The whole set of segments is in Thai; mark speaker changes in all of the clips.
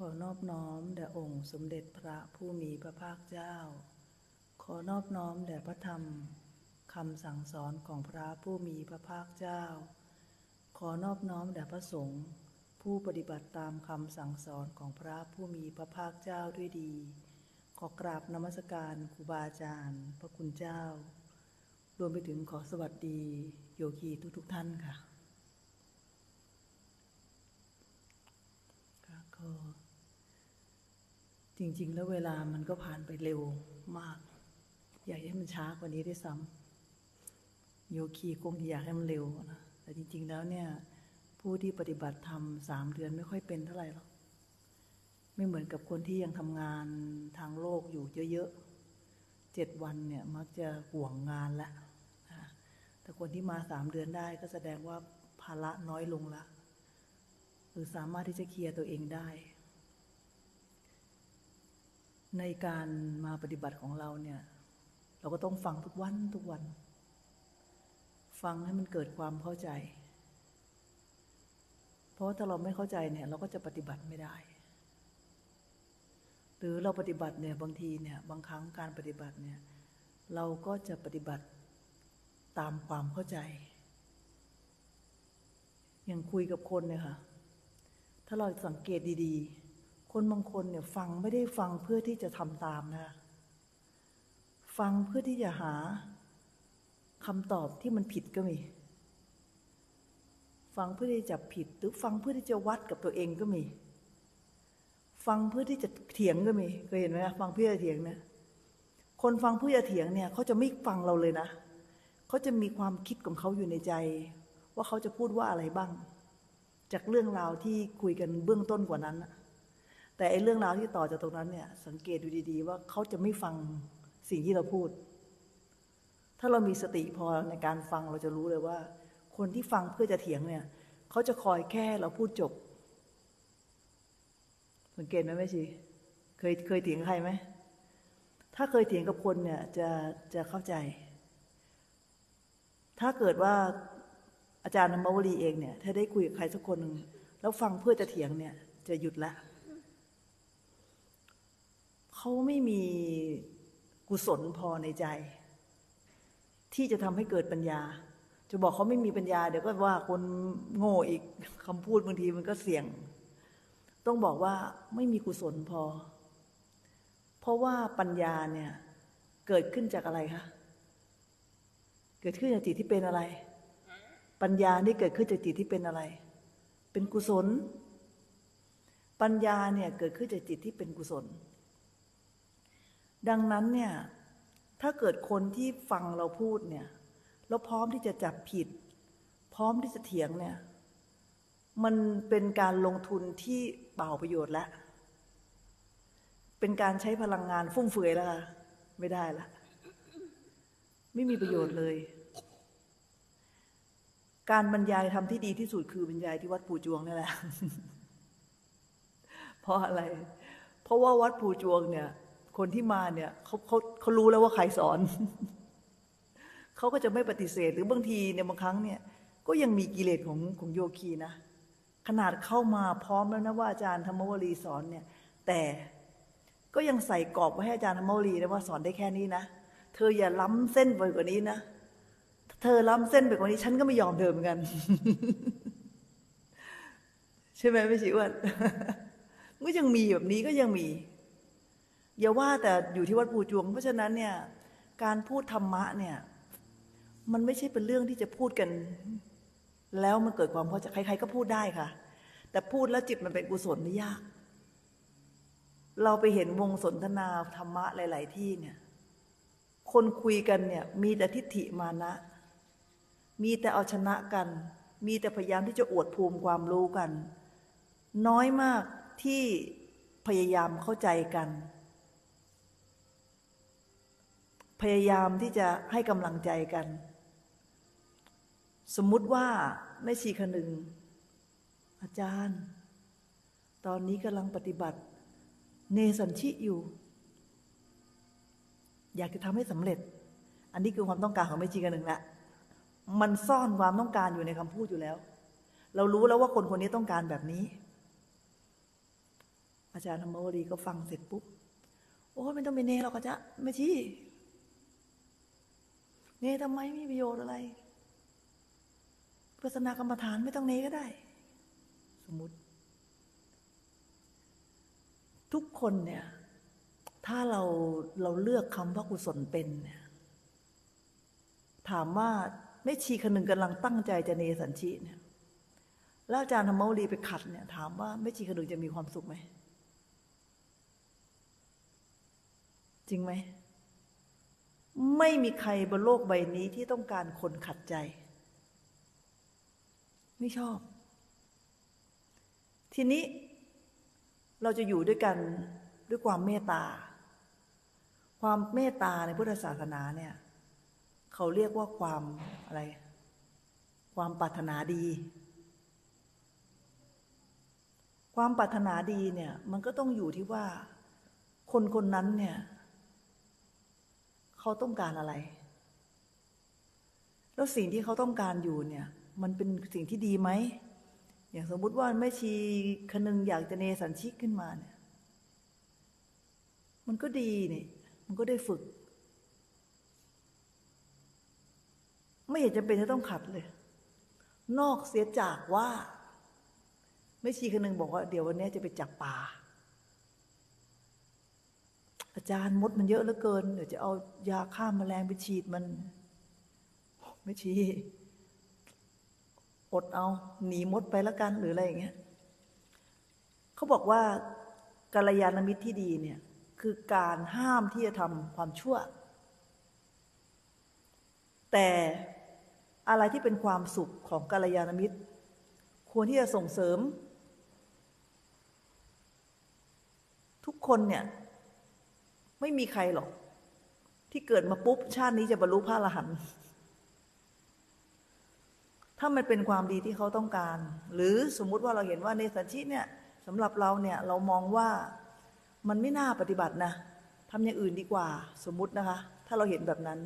Speaker 1: อนอบน้อมแด่องค์สมเด็จพระผู้มีพระภาคเจ้าขอนอบน้อมแด่พระธรรมคำสั่งสอนของพระผู้มีพระภาคเจ้าขอนอบน้อมแด่พระสงฆ์ผู้ปฏิบัติตามคำสั่งสอนของพระผู้มีพระภาคเจ้าด้วยดีขอกราบนมัสการครูบาอาจารย์พระคุณเจ้ารวมไปถึงขอสวัสดีโยคีทุกท่านค่ะก็จริงๆแล้วเวลามันก็ผ่านไปเร็วมากอยากให้มันช้ากว่านี้ด้วยซ้ำโยคีคงอยากให้มันเร็วนะแต่จริงๆแล้วเนี่ยผู้ที่ปฏิบัติธรรม3 เดือนไม่ค่อยเป็นเท่าไหร่หรอกไม่เหมือนกับคนที่ยังทำงานทางโลกอยู่เยอะๆ7 วันเนี่ยมักจะห่วงงานละแต่คนที่มา3 เดือนได้ก็แสดงว่าภาระน้อยลงละหรือสามารถที่จะเคลียร์ตัวเองได้ในการมาปฏิบัติของเราเนี่ยเราก็ต้องฟังทุกวันฟังให้มันเกิดความเข้าใจเพราะถ้าเราไม่เข้าใจเนี่ยเราก็จะปฏิบัติไม่ได้หรือเราปฏิบัติเนี่ยบางทีเนี่ยบางครั้งการปฏิบัติเนี่ยเราก็จะปฏิบัติตามความเข้าใจอย่างคุยกับคนเนี่ยค่ะถ้าเราสังเกตดีๆคนบางคนเนี่ยฟังไม่ได้ฟังเพื่อที่จะทำตามนะฟังเพื่อที่จะหาคำตอบที่มันผิดก็มีฟังเพื่อที่จะจับผิดหรือฟังเพื่อที่จะวัดกับตัวเองก็มีฟังเพื่อที่จะเถียงก็มีเคยเห็นไหมฟังเพื่อจะเถียงเนี่ยคนฟังเพื่อจะเถียงเนี่ยเขาจะไม่ฟังเราเลยนะเขาจะมีความคิดของเขาอยู่ในใจว่าเขาจะพูดว่าอะไรบ้างจากเรื่องราวที่คุยกันเบื้องต้นกว่านั้นแต่ไอ้เรื่องราวที่ต่อจากตรงนั้นเนี่ยสังเกตดูดีๆว่าเขาจะไม่ฟังสิ่งที่เราพูดถ้าเรามีสติพอในการฟังเราจะรู้เลยว่าคนที่ฟังเพื่อจะเถียงเนี่ยเขาจะคอยแค่เราพูดจบสังเกตไหมแม่ชีเคยเถียงใครไหมถ้าเคยเถียงกับคนเนี่ยจะเข้าใจถ้าเกิดว่าอาจารย์ธรรมวลีเองเนี่ยถ้าได้คุยกับใครสักคนนึงแล้วฟังเพื่อจะเถียงเนี่ยจะหยุดละเขาไม่มีกุศลพอในใจที่จะทำให้เกิดปัญญาจะบอกเขาไม่มีปัญญาเดี๋ยวก็ว่าคนโง่อีกคำพูดบางทีมันก็เสี่ยงต้องบอกว่าไม่มีกุศลพอเพราะว่าปัญญาเนี่ยเกิดขึ้นจากอะไรคะเกิดขึ้นจากจิตที่เป็นอะไรปัญญานี่เกิดขึ้นจากจิตที่เป็นอะไรเป็นกุศลปัญญาเนี่ยเกิดขึ้นจากจิตที่เป็นกุศลดังนั้นเนี่ยถ้าเกิดคนที่ฟังเราพูดเนี่ยแล้วพร้อมที่จะจับผิดพร้อมที่จะเถียงเนี่ยมันเป็นการลงทุนที่เปล่าประโยชน์แล้วเป็นการใช้พลังงานฟุ่มเฟือยแล้วค่ะไม่ได้ละไม่มีประโยชน์เลยการบรรยายทำที่ดีที่สุดคือบรรยายที่วัดปู่จวงนี่แหละ เพราะอะไรเพราะว่าวัดปู่จวงเนี่ยคนที่มาเนี่ยเขารู้แล้วว่าใครสอน เขาก็จะไม่ปฏิเสธหรือบางทีเนี่ยบางครั้งเนี่ยก็ยังมีกิเลสของโยคีนะขนาดเข้ามาพร้อมแล้วนะว่าอาจารย์ธรรมวลีสอนเนี่ยแต่ก็ยังใส่กรอบไว้ให้อาจารย์ธรรมวลีนะว่าสอนได้แค่นี้นะเธออย่าล้ำเส้นไปกว่านี้นะเธอล้ำเส้นไปกว่านี้ฉันก็ไม่ยอมเธอเหมือนกัน ใช่ไหมไม่ใช่ว่า ก็ยังมีแบบนี้ก็ยังมีอย่าว่าแต่อยู่ที่วัดปู่จวงเพราะฉะนั้นเนี่ยการพูดธรรมะเนี่ยมันไม่ใช่เป็นเรื่องที่จะพูดกันแล้วมันเกิดความเข้าใจใครๆก็พูดได้ค่ะแต่พูดแล้วจิตมันเป็นกุศลนี่ยากเราไปเห็นวงสนทนาธรรมะหลายๆที่เนี่ยคนคุยกันเนี่ยมีแต่ทิฏฐิมานะมีแต่เอาชนะกันมีแต่พยายามที่จะอวดภูมิความรู้กันน้อยมากที่พยายามเข้าใจกันพยายามที่จะให้กำลังใจกันสมมุติว่าแม่ชีคนหนึ่งอาจารย์ตอนนี้กำลังปฏิบัติเนสัญชิอยู่อยากจะทำให้สำเร็จอันนี้คือความต้องการของแม่ชีคนหนึ่งแหละมันซ่อนความต้องการอยู่ในคำพูดอยู่แล้วเรารู้แล้วว่าคนคนนี้ต้องการแบบนี้อาจารย์ธรรมวดีก็ฟังเสร็จปุ๊บโอ้ยไม่ต้องเป็นเนรหรอกอาจารย์ไม่ชี้เนรทำไมไม่มีประโยชน์อะไรวิปัสสนากรรมฐานไม่ต้องเนรก็ได้สมมุติทุกคนเนี่ยถ้าเราเลือกคำว่ากุศลเป็นเนี่ยถามว่าแม่ชีคนหนึ่งกำลังตั้งใจจะเนสัญชิเนี่ยแล้วอาจารย์ธรรมวดีไปขัดเนี่ยถามว่าแม่ชีคนหนึ่งจะมีความสุขไหมจริงไหมไม่มีใครบนโลกใบนี้ที่ต้องการคนขัดใจไม่ชอบทีนี้เราจะอยู่ด้วยกันด้วยความเมตตาความเมตตาในพุทธศาสนาเนี่ยเขาเรียกว่าความอะไรความปรารถนาดีความปรารถนาดีเนี่ยมันก็ต้องอยู่ที่ว่าคนคนนั้นเนี่ยเขาต้องการอะไรแล้วสิ่งที่เขาต้องการอยู่เนี่ยมันเป็นสิ่งที่ดีไหมอย่างสมมุติว่าแม่ชีคนนึงอยากจะเนสัญชิกขึ้นมาเนี่ยมันก็ดีนี่มันก็ได้ฝึกไม่เห็นจำเป็นจะต้องขัดเลยนอกเสียจากว่าแม่ชีคนนึงบอกว่าเดี๋ยววันนี้จะไปจับปลาอาจารย์มดมันเยอะเหลือเกินเดี๋ยวจะเอายาฆ่าแมลงไปฉีดมันไม่ชีอดเอาหนีมดไปแล้วกันหรืออะไรอย่างเงี้ยเขาบอกว่ากัลยาณมิตรที่ดีเนี่ยคือการห้ามที่จะทำความชั่วแต่อะไรที่เป็นความสุขของกัลยาณมิตรควรที่จะส่งเสริมทุกคนเนี่ยไม่มีใครหรอกที่เกิดมาปุ๊บชาตินี้จะบรรลุพระอรหันต์ถ้ามันเป็นความดีที่เขาต้องการหรือสมมุติว่าเราเห็นว่าเนสัญชิเนี่ยสำหรับเราเนี่ยเรามองว่ามันไม่น่าปฏิบัตินะทำอย่างอื่นดีกว่าสมมุตินะคะถ้าเราเห็นแบบนั้น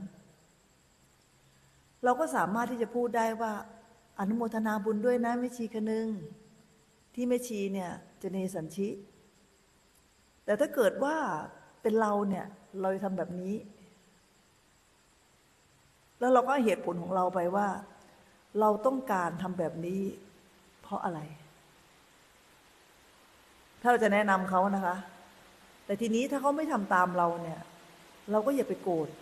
Speaker 1: เราก็สามารถที่จะพูดได้ว่าอนุโมทนาบุญด้วยนะแม่ชีคนนึงที่แม่ชีเนี่ยจะเนสัญชิแต่ถ้าเกิดว่าเป็นเราเนี่ยเราจะทำแบบนี้แล้วเราก็ให้เหตุผลของเราไปว่าเราต้องการทำแบบนี้เพราะอะไรถ้าเราจะแนะนำเขานะคะแต่ทีนี้ถ้าเขาไม่ทำตามเราเนี่ยเราก็อย่าไปโกรธ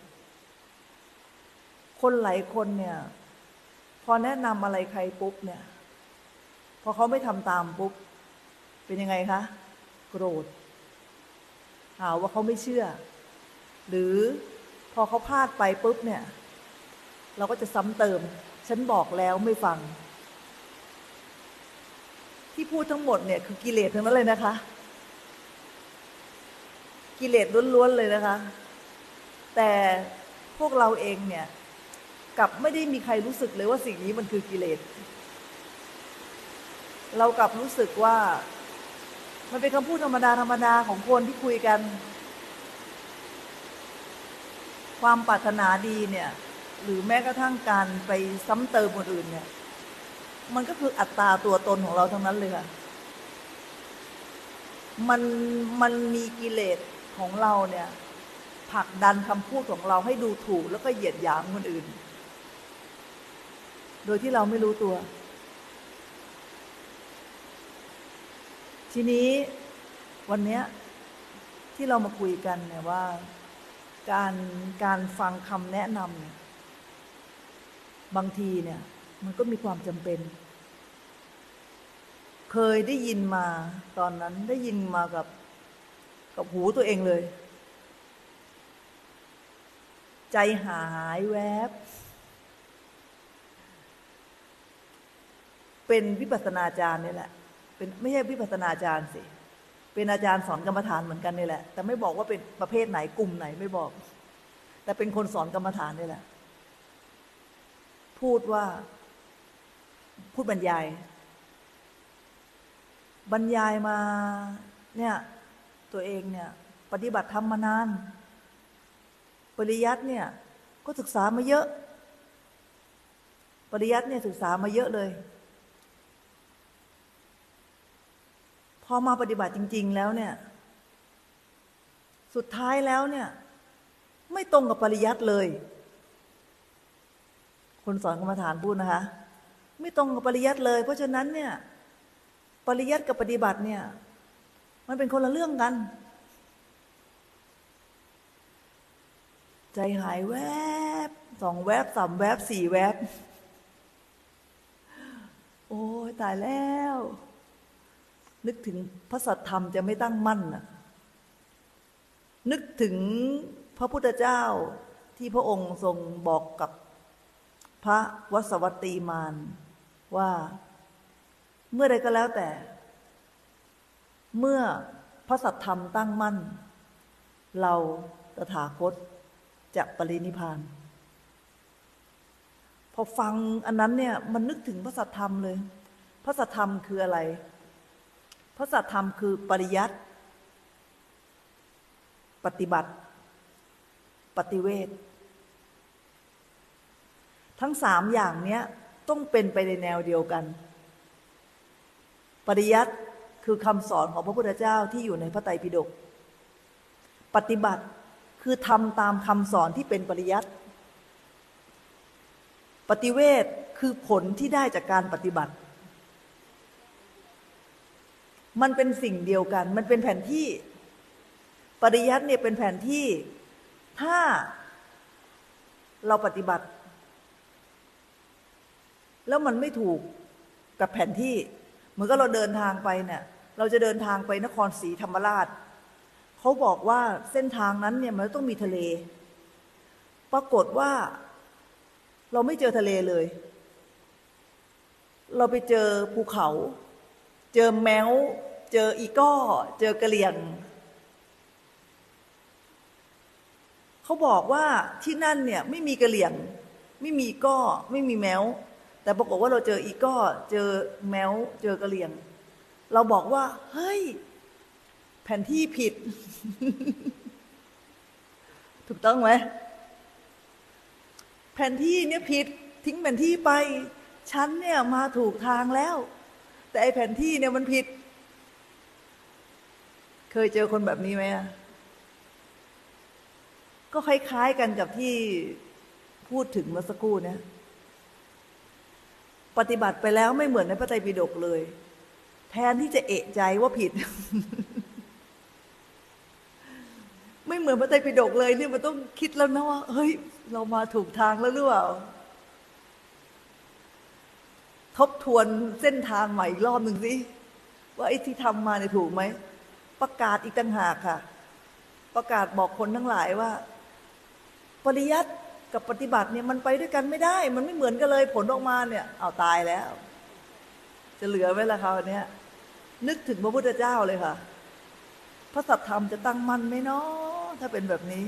Speaker 1: คนหลายคนเนี่ยพอแนะนำอะไรใครปุ๊บเนี่ยพอเขาไม่ทำตามปุ๊บเป็นยังไงคะโกรธหาว่าเขาไม่เชื่อหรือพอเขาพลาดไปปุ๊บเนี่ยเราก็จะซ้ำเติมฉันบอกแล้วไม่ฟังที่พูดทั้งหมดเนี่ยคือกิเลสทั้งนั้นเลยนะคะกิเลสล้วนๆเลยนะคะแต่พวกเราเองเนี่ยกลับไม่ได้มีใครรู้สึกเลยว่าสิ่งนี้มันคือกิเลสเรากลับรู้สึกว่ามันเป็นคำพูดธรรมดาธรรมดาของคนที่คุยกันความปรารถนาดีเนี่ยหรือแม้กระทั่งการไปซ้ำเติมคนอื่นเนี่ยมันก็คืออัตตาตัวตนของเราทั้งนั้นเลยค่ะมันมีกิเลสของเราเนี่ยผลักดันคำพูดของเราให้ดูถูกแล้วก็เหยียดหยามคนอื่นโดยที่เราไม่รู้ตัวทีนี้วันนี้ที่เรามาคุยกันเนี่ยว่าการฟังคำแนะนำเนี่ยบางทีเนี่ยมันก็มีความจำเป็นเคยได้ยินมาตอนนั้นได้ยินมากับหูตัวเองเลยใจหายแวบเป็นวิปัสสนาจารย์นี่แหละเป็นไม่ใช่วิปัสสนาจารย์สิเป็นอาจารย์สอนกรรมฐานเหมือนกันนี่แหละแต่ไม่บอกว่าเป็นประเภทไหนกลุ่มไหนไม่บอกแต่เป็นคนสอนกรรมฐานนี่แหละพูดบรรยายมาเนี่ยตัวเองเนี่ยปฏิบัติธรรมมานานปริยัติเนี่ยก็ศึกษามาเยอะปริยัติเนี่ยศึกษามาเยอะเลยพอมาปฏิบัติจริงๆแล้วเนี่ยสุดท้ายแล้วเนี่ยไม่ตรงกับปริยัติเลยคนสอนกรรมฐานพูดนะคะไม่ตรงกับปริยัติเลยเพราะฉะนั้นเนี่ยปริยัติกับปฏิบัติเนี่ยมันเป็นคนละเรื่องกันใจหายแวบ2 แวบ3 แวบ4 แวบโอ้ยตายแล้วนึกถึงพระสัทธรรมจะไม่ตั้งมั่นน่ะนึกถึงพระพุทธเจ้าที่พระองค์ทรงบอกกับพระวสวัตตีมารว่าเมื่อใดก็แล้วแต่เมื่อพระสัทธรรมตั้งมั่นเราตถาคตจะปรินิพพานพอฟังอันนั้นเนี่ยมันนึกถึงพระสัทธรรมเลยพระสัทธรรมคืออะไรพระสัทธรรมคือปริยัติปฏิบัติปฏิเวททั้ง3อย่างเนี้ยต้องเป็นไปในแนวเดียวกันปริยัติคือคำสอนของพระพุทธเจ้าที่อยู่ในพระไตรปิฎกปฏิบัติคือทำตามคำสอนที่เป็นปริยัติปฏิเวทคือผลที่ได้จากการปฏิบัติมันเป็นสิ่งเดียวกันมันเป็นแผนที่ปริยัติเนี่ยเป็นแผนที่ถ้าเราปฏิบัติแล้วมันไม่ถูกกับแผนที่เหมือนกับเราเดินทางไปเนี่ยเราจะเดินทางไปนครศรีธรรมราชเขาบอกว่าเส้นทางนั้นเนี่ยมันต้องมีทะเลปรากฏว่าเราไม่เจอทะเลเลยเราไปเจอภูเขาเจอแมวเจออีก้อเจอกระเหลี่ยงเขาบอกว่าที่นั่นเนี่ยไม่มีกระเหลี่ยงไม่มีก้อไม่มีแมวแต่ปรากฏว่าเราเจออีก้อเจอแมวเจอกระเหลี่ยงเราบอกว่าเฮ้ยแผนที่ผิด ถูกต้องไหมแผนที่เนี่ยผิดทิ้งแผนที่ไปฉันเนี่ยมาถูกทางแล้วแต่ไอ้แผนที่เนี่ยมันผิดเคยเจอคนแบบนี้ไหมก็คล้ายๆกันกับที่พูดถึงเมื่อสักครู่เนี่ยปฏิบัติไปแล้วไม่เหมือนในพระไตรปิฎกเลยแทนที่จะเอะใจว่าผิด ไม่เหมือนพระไตรปิฎกเลยเนี่ยมันต้องคิดแล้วนะว่าเฮ้ยเรามาถูกทางแล้วหรือเปล่าทบทวนเส้นทางใหม่อีกรอบหนึ่งสิว่าไอ้ที่ทำมาเนี่ยถูกไหมประกาศอีกต่างหากค่ะประกาศบอกคนทั้งหลายว่าปริยัติกับปฏิบัติเนี่ยมันไปด้วยกันไม่ได้มันไม่เหมือนกันเลยผลออกมาเนี่ยเอาตายแล้วจะเหลือไว้ละคราวนี้นึกถึงพระพุทธเจ้าเลยค่ะพระสัทธรรมจะตั้งมั่นไหมเนาะถ้าเป็นแบบนี้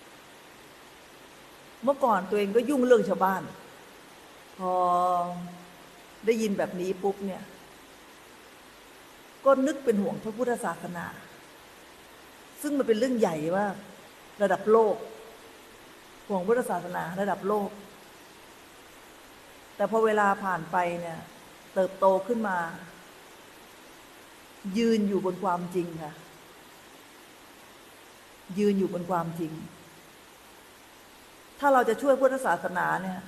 Speaker 1: เมื่อก่อนตัวเองก็ยุ่งเรื่องชาวบ้านพอได้ยินแบบนี้ปุ๊บเนี่ยก็นึกเป็นห่วงพระพุทธศาสนาซึ่งมันเป็นเรื่องใหญ่ว่าระดับโลกห่วงพุทธศาสนาระดับโลกแต่พอเวลาผ่านไปเนี่ยเติบโตขึ้นมายืนอยู่บนความจริงค่ะยืนอยู่บนความจริงถ้าเราจะช่วยพุทธศาสนาเนี่ย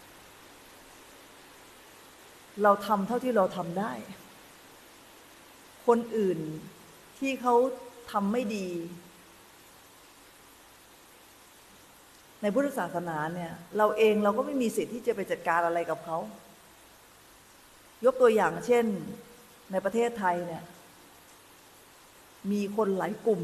Speaker 1: เราทำเท่าที่เราทำได้คนอื่นที่เขาทำไม่ดีในพุทธศาสนาเนี่ยเราเองเราก็ไม่มีสิทธิ์ที่จะไปจัดการอะไรกับเขายกตัวอย่างเช่นในประเทศไทยเนี่ยมีคนหลายกลุ่ม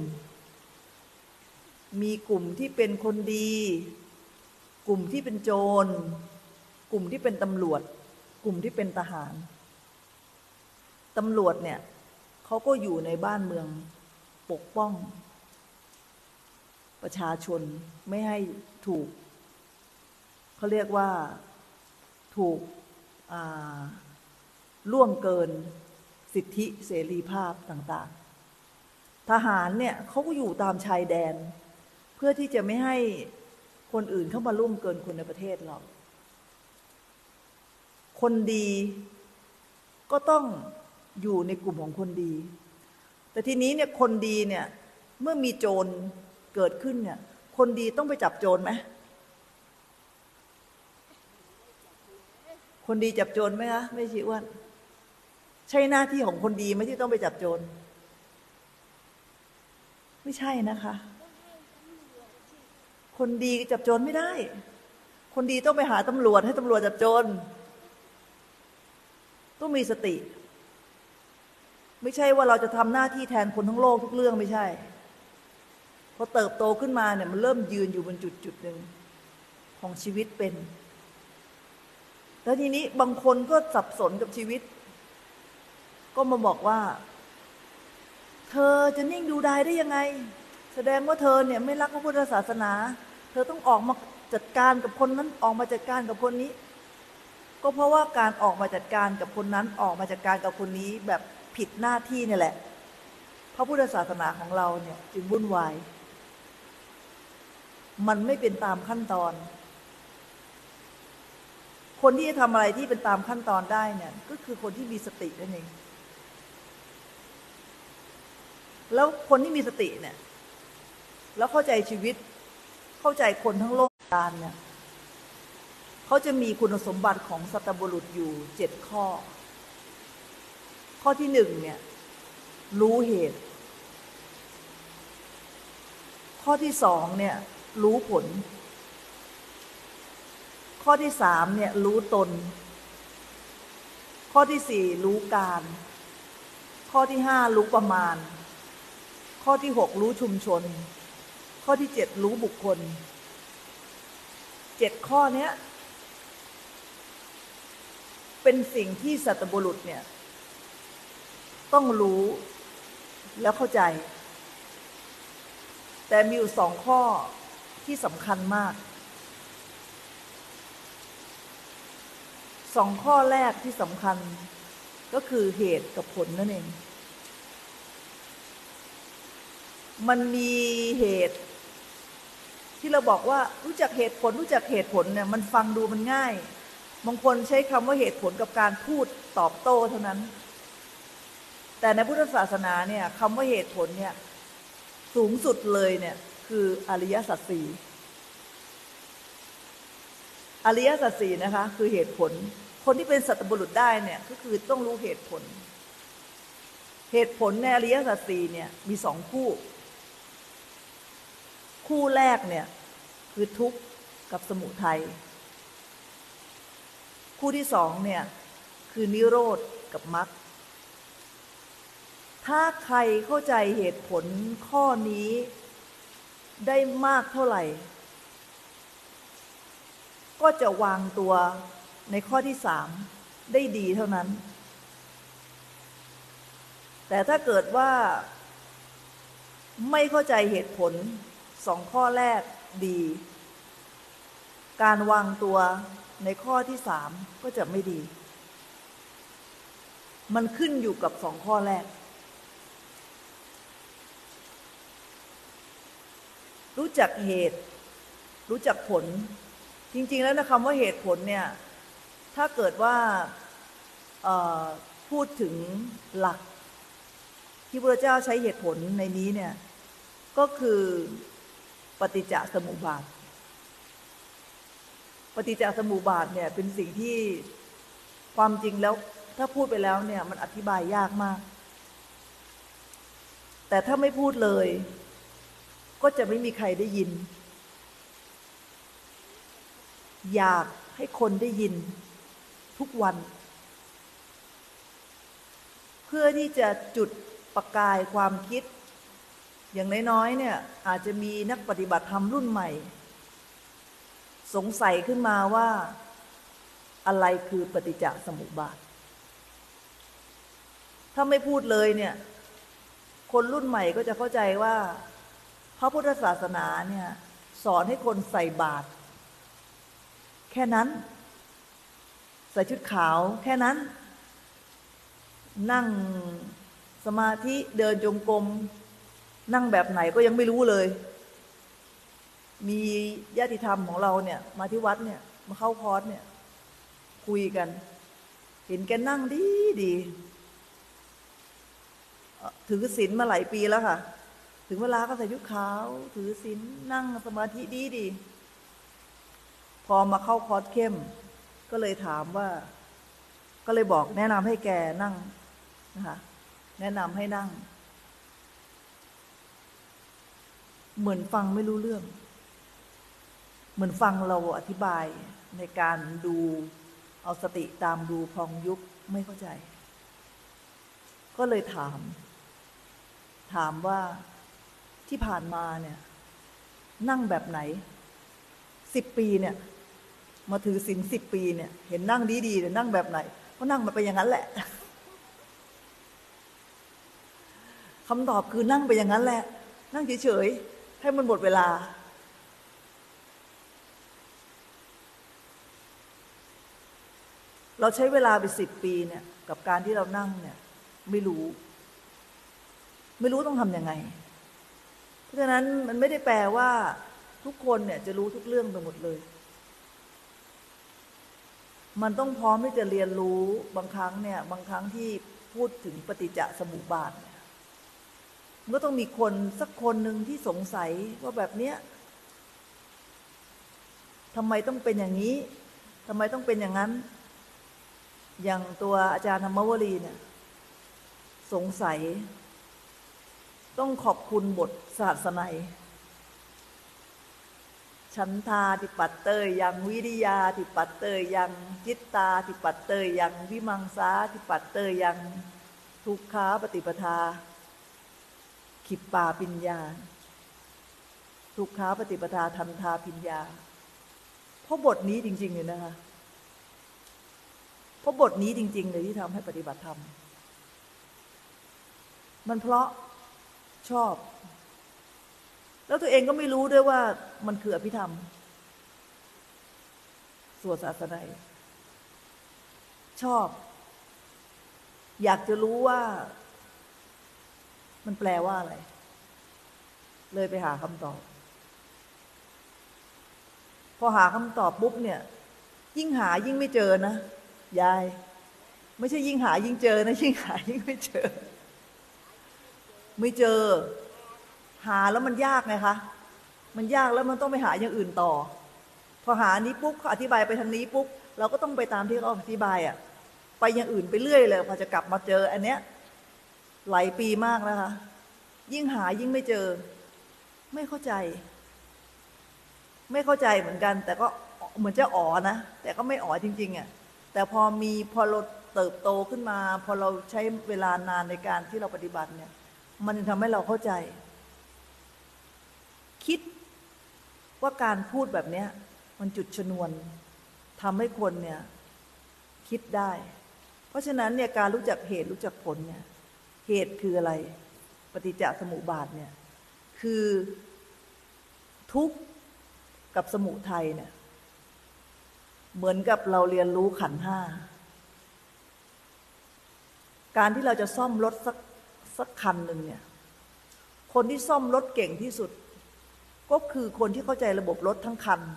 Speaker 1: มีกลุ่มที่เป็นคนดีกลุ่มที่เป็นโจรกลุ่มที่เป็นตำรวจกลุ่มที่เป็นทหารตำรวจเนี่ยเขาก็อยู่ในบ้านเมืองปกป้องประชาชนไม่ให้ถูกเขาเรียกว่าถูกล่วงเกินสิทธิเสรีภาพต่างๆทหารเนี่ยเขาก็อยู่ตามชายแดนเพื่อที่จะไม่ให้คนอื่นเข้ามาล่วงเกินคนในประเทศเราคนดีก็ต้องอยู่ในกลุ่มของคนดีแต่ทีนี้เนี่ยคนดีเนี่ยเมื่อมีโจรเกิดขึ้นเนี่ยคนดีต้องไปจับโจรไหมคนดีจับโจรไหมคะไม่ใช่อ้วนใช่หน้าที่ของคนดีไหมที่ต้องไปจับโจรไม่ใช่นะคะคนดีจับโจรไม่ได้คนดีต้องไปหาตำรวจให้ตำรวจจับโจรต้องมีสติไม่ใช่ว่าเราจะทำหน้าที่แทนคนทั้งโลกทุกเรื่องไม่ใช่พอเติบโตขึ้นมาเนี่ยมันเริ่มยืนอยู่บนจุดหนึ่งของชีวิตเป็นแล้วทีนี้บางคนก็สับสนกับชีวิตก็มาบอกว่าเธอจะนิ่งดูดายได้ยังไงแสดงว่าเธอเนี่ยไม่รักพระพุทธศาสนาเธอต้องออกมาจัดการกับคนนั้นออกมาจัดการกับคนนี้ก็เพราะว่าการออกมาจัดการกับคนนั้นออกมาจัดการกับคนนี้แบบผิดหน้าที่เนี่ยแหละพระพุทธศาสนาของเราเนี่ยจึงวุ่นวายมันไม่เป็นตามขั้นตอนคนที่จะทำอะไรที่เป็นตามขั้นตอนได้เนี่ยก็คือคนที่มีสตินั่นเองแล้วคนที่มีสติเนี่ยแล้วเข้าใจชีวิตเข้าใจคนทั้งโลกการเนี่ยเขาจะมีคุณสมบัติของสัตบุรุษอยู่7 ข้อข้อที่1เนี่ยรู้เหตุข้อที่2เนี่ยรู้ผลข้อที่3เนี่ยรู้ตนข้อที่4รู้การข้อที่5รู้ประมาณข้อที่6รู้ชุมชนข้อที่7รู้บุคคล7ข้อเนี้ยเป็นสิ่งที่สัตบุรุษเนี่ยต้องรู้แล้วเข้าใจแต่มีอยู่2ข้อที่สำคัญมาก2ข้อแรกที่สำคัญก็คือเหตุกับผลนั่นเองมันมีเหตุที่เราบอกว่ารู้จักเหตุผลรู้จักเหตุผลเนี่ยมันฟังดูมันง่ายบางคนใช้คำว่าเหตุผลกับการพูดตอบโต้เท่านั้นแต่ในพุทธศาสนาเนี่ยคำว่าเหตุผลเนี่ยสูงสุดเลยเนี่ยคืออริยสัจสี่อริยสัจสี่นะคะคือเหตุผลคนที่เป็นสัตบุรุษได้เนี่ยก็คือต้องรู้เหตุผลเหตุผลในอริยสัจสี่เนี่ยมี2 คู่คู่แรกเนี่ยคือทุกข์กับสมุทัยคู่ที่2เนี่ยคือนิโรธกับมรรคถ้าใครเข้าใจเหตุผลข้อนี้ได้มากเท่าไหร่ก็จะวางตัวในข้อที่3ได้ดีเท่านั้นแต่ถ้าเกิดว่าไม่เข้าใจเหตุผล2 ข้อแรกดีการวางตัวในข้อที่3ก็จะไม่ดีมันขึ้นอยู่กับ2 ข้อแรกรู้จักเหตุรู้จักผลจริงๆแล้วนะคำว่าเหตุผลเนี่ยถ้าเกิดว่าพูดถึงหลักที่พระเจ้าใช้เหตุผลในนี้เนี่ยก็คือปฏิจจสมุปบาทปฏิจจสมุปบาทเนี่ยเป็นสิ่งที่ความจริงแล้วถ้าพูดไปแล้วเนี่ยมันอธิบายยากมากแต่ถ้าไม่พูดเลยก็จะไม่มีใครได้ยินอยากให้คนได้ยินทุกวันเพื่อที่จะจุดประกายความคิดอย่างน้อยๆเนี่ยอาจจะมีนักปฏิบัติธรรมรุ่นใหม่สงสัยขึ้นมาว่าอะไรคือปฏิจจสมุปบาทถ้าไม่พูดเลยเนี่ยคนรุ่นใหม่ก็จะเข้าใจว่าพระพุทธศาสนาเนี่ยสอนให้คนใส่บาตรแค่นั้นใส่ชุดขาวแค่นั้นนั่งสมาธิเดินจงกรมนั่งแบบไหนก็ยังไม่รู้เลยมีญาติธรรมของเราเนี่ยมาที่วัดเนี่ยมาเข้าคอร์สเนี่ยคุยกันเห็นแกนั่งดีถือศีลมาหลายปีแล้วค่ะถึงเวลาก็ใส่ชุดขาวถือศีลนั่งสมาธิดีพอมาเข้าคอร์สเข้มก็เลยถามว่าก็เลยบอกแนะนำให้แกนั่งนะคะแนะนำให้นั่งเหมือนฟังไม่รู้เรื่องเหมือนฟังเราอธิบายในการดูเอาสติตามดูพองยุบไม่เข้าใจก็เลยถามว่าที่ผ่านมาเนี่ยนั่งแบบไหน10 ปีเนี่ยมาถือศีล10 ปีเนี่ยเห็นนั่งดีๆเนี่ยนั่งแบบไหนก็นั่งมาเป็นอย่างนั้นแหละคำตอบคือนั่งไปอย่างนั้นแหละนั่งเฉยๆให้มันหมดเวลาเราใช้เวลาไป10 ปีเนี่ยกับการที่เรานั่งเนี่ยไม่รู้ต้องทำยังไงเพราะฉะนั้นมันไม่ได้แปลว่าทุกคนเนี่ยจะรู้ทุกเรื่องไปหมดเลยมันต้องพร้อมที่จะเรียนรู้บางครั้งที่พูดถึงปฏิจจสมุปบาทเนี่ยก็ต้องมีคนสักคนหนึ่งที่สงสัยว่าแบบเนี้ยทำไมต้องเป็นอย่างนี้ทำไมต้องเป็นอย่างนั้นอย่างตัวอาจารย์ธรรมวลีเนี่ยสงสัยต้องขอบคุณบทศาสนัยฉันทาธิปัตเตยยังวิริยาธิปัตเตยยังจิตตาธิปัตเตยยังวิมังสาธิปัตเตยยังทุกขาปฏิปทาขิปปาปิญญาทุกขาปฏิปทาทันทาปิญญาเพราะบทนี้จริงๆเลยนะคะเพราะบทนี้จริงๆเลยที่ทำให้ปฏิบัติธรรมมันเพราะชอบแล้วตัวเองก็ไม่รู้ด้วยว่ามันคืออภิธรรมสวดศาสนาชอบอยากจะรู้ว่ามันแปลว่าอะไรเลยไปหาคำตอบพอหาคำตอบปุ๊บเนี่ยยิ่งหายิ่งไม่เจอนะยายไม่ใช่ยิ่งหายิ่งเจอนะยิ่งหายิ่งไม่เจอหาแล้วมันยากไงคะมันยากแล้วมันต้องไปหาอย่างอื่นต่อพอหานี้ปุ๊บเขาอธิบายไปทางนี้ปุ๊บเราก็ต้องไปตามที่เขาอธิบายอ่ะไปอย่างอื่นไปเรื่อยเลยพอจะกลับมาเจออันเนี้ยหลายปีมากนะคะยิ่งหายิ่งไม่เจอไม่เข้าใจเหมือนกันแต่ก็เหมือนจะอ๋อนะแต่ก็ไม่อ๋อจริงๆอ่ะแต่พอเราเติบโตขึ้นมาพอเราใช้เวลานานในการที่เราปฏิบัติเนี่ยมันทำให้เราเข้าใจคิดว่าการพูดแบบนี้มันจุดชนวนทำให้คนเนี่ยคิดได้เพราะฉะนั้นเนี่ยการรู้จักเหตุรู้จักผลเนี่ยเหตุคืออะไรปฏิจจสมุปบาทเนี่ยคือทุกข์กับสมุทัยเนี่ยเหมือนกับเราเรียนรู้ขันธ์ห้าการที่เราจะซ่อมรถสักคันหนึ่งเนี่ยคนที่ซ่อมรถเก่งที่สุดก็คือคนที่เข้าใจระบบรถทั้งคัน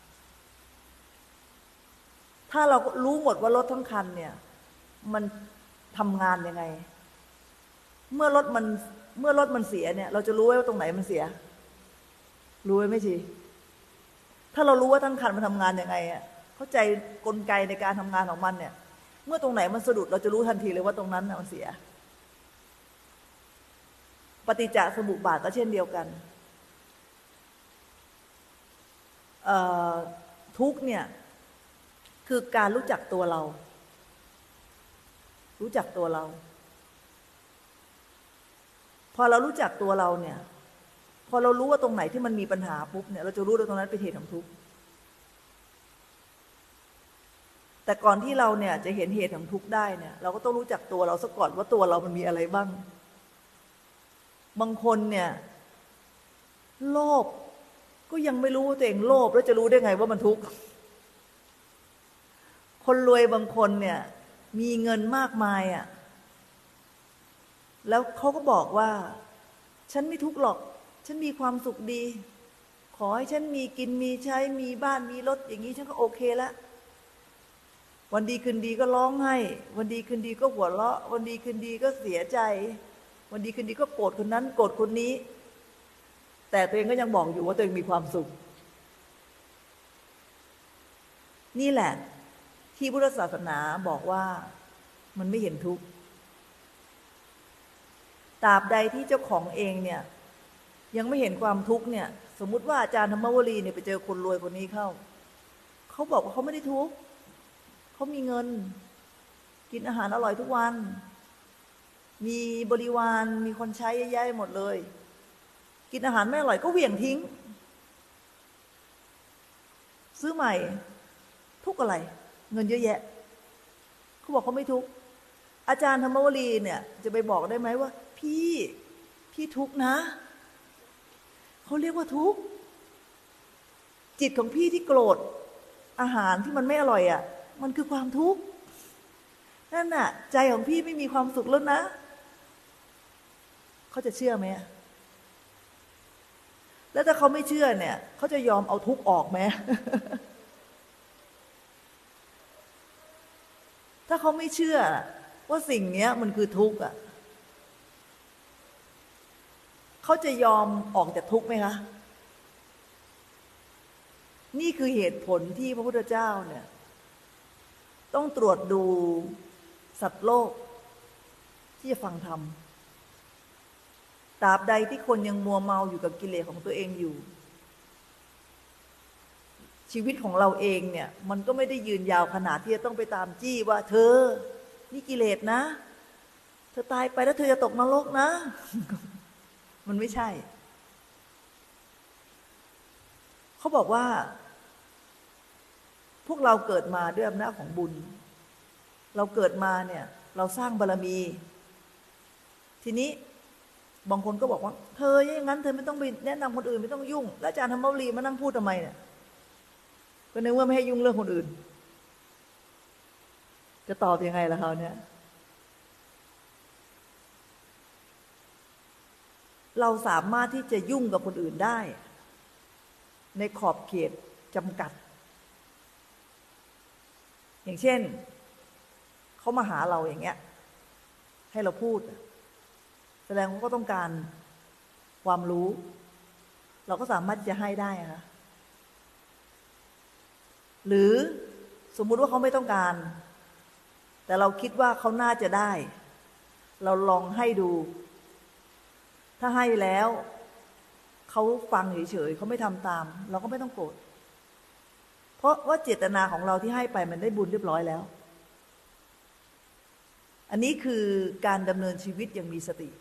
Speaker 1: ถ้าเรารู้หมดว่ารถทั้งคันเนี่ยมันทำงานยังไงเมื่อรถมันเสียเนี่ยเราจะรู้ว่าตรงไหนมันเสียรู้ไหมชีถ้าเรารู้ว่าทั้งคันมันทำงานยังไงอ่ะเข้าใจกลไกในการทำงานของมันเนี่ยเมื่อตรงไหนมันสะดุดเราจะรู้ทันทีเลยว่าตรงนั้นมันเสียปฏิจจสมุปบาทก็เช่นเดียวกันทุกเนี่ยคือการรู้จักตัวเราพอเรารู้จักตัวเราเนี่ยพอเรารู้ว่าตรงไหนที่มันมีปัญหาปุ๊บเนี่ยเราจะรู้ว่าตรงนั้นเป็นเหตุของทุกข์แต่ก่อนที่เราเนี่ยจะเห็นเหตุของทุกข์ได้เนี่ยเราก็ต้องรู้จักตัวเราซะก่อนว่าตัวเรามันมีอะไรบ้างบางคนเนี่ยโลภก็ยังไม่รู้ว่าตัวเองโลภแล้วจะรู้ได้ไงว่ามันทุกข์คนรวยบางคนเนี่ยมีเงินมากมายอ่ะแล้วเขาก็บอกว่าฉันไม่ทุกข์หรอกฉันมีความสุขดีขอให้ฉันมีกินมีใช้มีบ้านมีรถอย่างนี้ฉันก็โอเคแล้ววันดีคืนดีก็ร้องไห้วันดีคืนดีก็หัวเราะวันดีคืนดีก็เสียใจววันดีคืนดีก็โกรธคนนั้นโกรธคนนี้แต่ตัวเองก็ยังบอกอยู่ว่าตัวเองมีความสุขนี่แหละที่พุทธศาสนาบอกว่ามันไม่เห็นทุกข์ตราบใดที่เจ้าของเองเนี่ยยังไม่เห็นความทุกข์เนี่ยสมมุติว่าอาจารย์ธรรมวลีเนี่ยไปเจอคนรวยคนนี้เข้าเขาบอกว่าเขาไม่ได้ทุกข์เขามีเงินกินอาหารอร่อยทุกวันมีบริวารมีคนใช้เยอะแยะหมดเลยกินอาหารไม่อร่อยก็เหวี่ยงทิ้งซื้อใหม่ทุกข์อะไรเงินเยอะแยะเขาบอกเขาไม่ทุกข์อาจารย์ธรรมวลีเนี่ยจะไปบอกได้ไหมว่าพี่ทุกข์นะเขาเรียกว่าทุกข์จิตของพี่ที่โกรธอาหารที่มันไม่อร่อยอ่ะมันคือความทุกข์นั่นน่ะใจของพี่ไม่มีความสุขแล้วนะเขาจะเชื่อไหมแล้วถ้าเขาไม่เชื่อเนี่ยเขาจะยอมเอาทุกข์ออกไหม ถ้าเขาไม่เชื่อว่าสิ่งนี้มันคือทุกข์อ่ะเขาจะยอมออกจากทุกข์ไหมคะนี่คือเหตุผลที่พระพุทธเจ้าเนี่ยต้องตรวจดูสัตว์โลกที่จะฟังธรรมตราบใดที่คนยังมัวเมาอยู่กับกิเลสของตัวเองอยู่ชีวิตของเราเองเนี่ยมันก็ไม่ได้ยืนยาวขนาดที่จะต้องไปตามจี้ว่าเธอนี่กิเลสนะเธอตายไปแล้วเธอจะตกนรกนะ มันไม่ใช่เขาบอกว่าพวกเราเกิดมาด้วยอำนาจของบุญเราเกิดมาเนี่ยเราสร้างบารมีทีนี้บางคนก็บอกว่าเธออย่างนั้นเธอไม่ต้องไปแนะนำคนอื่นไม่ต้องยุ่งแล้วอาจารย์ธรรมวลีมานั่งพูดทำไมเนี่ยก็นึกว่าไม่ให้ยุ่งเรื่องคนอื่นจะตอบยังไงล่ะเขาเนี่ยเราสามารถที่จะยุ่งกับคนอื่นได้ในขอบเขตจำกัดอย่างเช่นเขามาหาเราอย่างเงี้ยให้เราพูดแสดงว่าเขาต้องการความรู้เราก็สามารถจะให้ได้ค่ะหรือสมมุติว่าเขาไม่ต้องการแต่เราคิดว่าเขาน่าจะได้เราลองให้ดูถ้าให้แล้วเขาฟังเฉยๆเขาไม่ทำตามเราก็ไม่ต้องโกรธเพราะว่าเจตนาของเราที่ให้ไปมันได้บุญเรียบร้อยแล้วอันนี้คือการดำเนินชีวิตอย่างมีสติ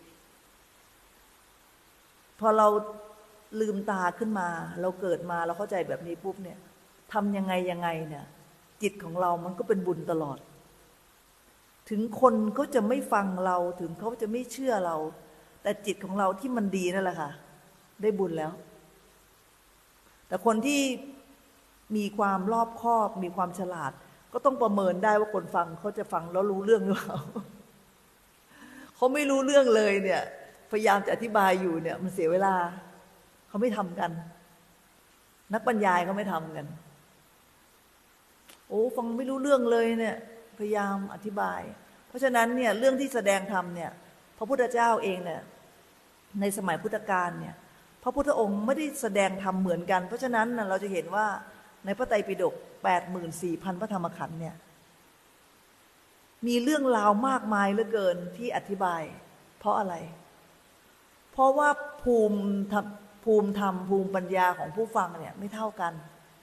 Speaker 1: พอเราลืมตาขึ้นมาเราเกิดมาเราเข้าใจแบบนี้ปุ๊บเนี่ยทำยังไงเนี่ยจิตของเรามันก็เป็นบุญตลอดถึงคนเขาจะไม่ฟังเราถึงเขาจะไม่เชื่อเราแต่จิตของเราที่มันดีนั่นแหละค่ะได้บุญแล้วแต่คนที่มีความรอบคอบมีความฉลาดก็ต้องประเมินได้ว่าคนฟังเขาจะฟังแล้วรู้เรื่องหรือเปล่าเขาไม่รู้เรื่องเลยเนี่ยพยายามจะอธิบายอยู่เนี่ยมันเสียเวลาเขาไม่ทำกันนักบรรยายเขาไม่ทำกันโอ้ฟังไม่รู้เรื่องเลยเนี่ยพยายามอธิบายเพราะฉะนั้นเนี่ยเรื่องที่แสดงธรรมเนี่ยพระพุทธเจ้าเองเนี่ยในสมัยพุทธกาลเนี่ยพระพุทธองค์ไม่ได้แสดงธรรมเหมือนกันเพราะฉะนั้นเราจะเห็นว่าในพระไตรปิฎก 84,000 พระธรรมขันธ์เนี่ยมีเรื่องราวมากมายเหลือเกินที่อธิบายเพราะอะไรเพราะว่าภูมิธรรมภูมิปัญญาของผู้ฟังเนี่ยไม่เท่ากัน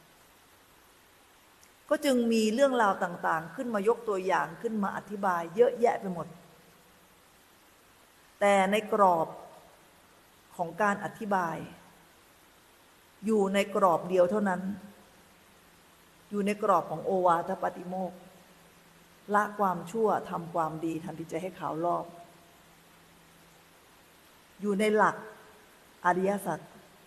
Speaker 1: ก็จึงมีเรื่องราวต่างๆขึ้นมายกตัวอย่างขึ้นมาอธิบายเยอะแยะไปหมดแต่ในกรอบของการอธิบายอยู่ในกรอบเดียวเท่านั้นอยู่ในกรอบของโอวาทปาติโมกข์ละความชั่วทำความดีทำจิตใจให้ขาวรอบอยู่ในหลักอริยสัจ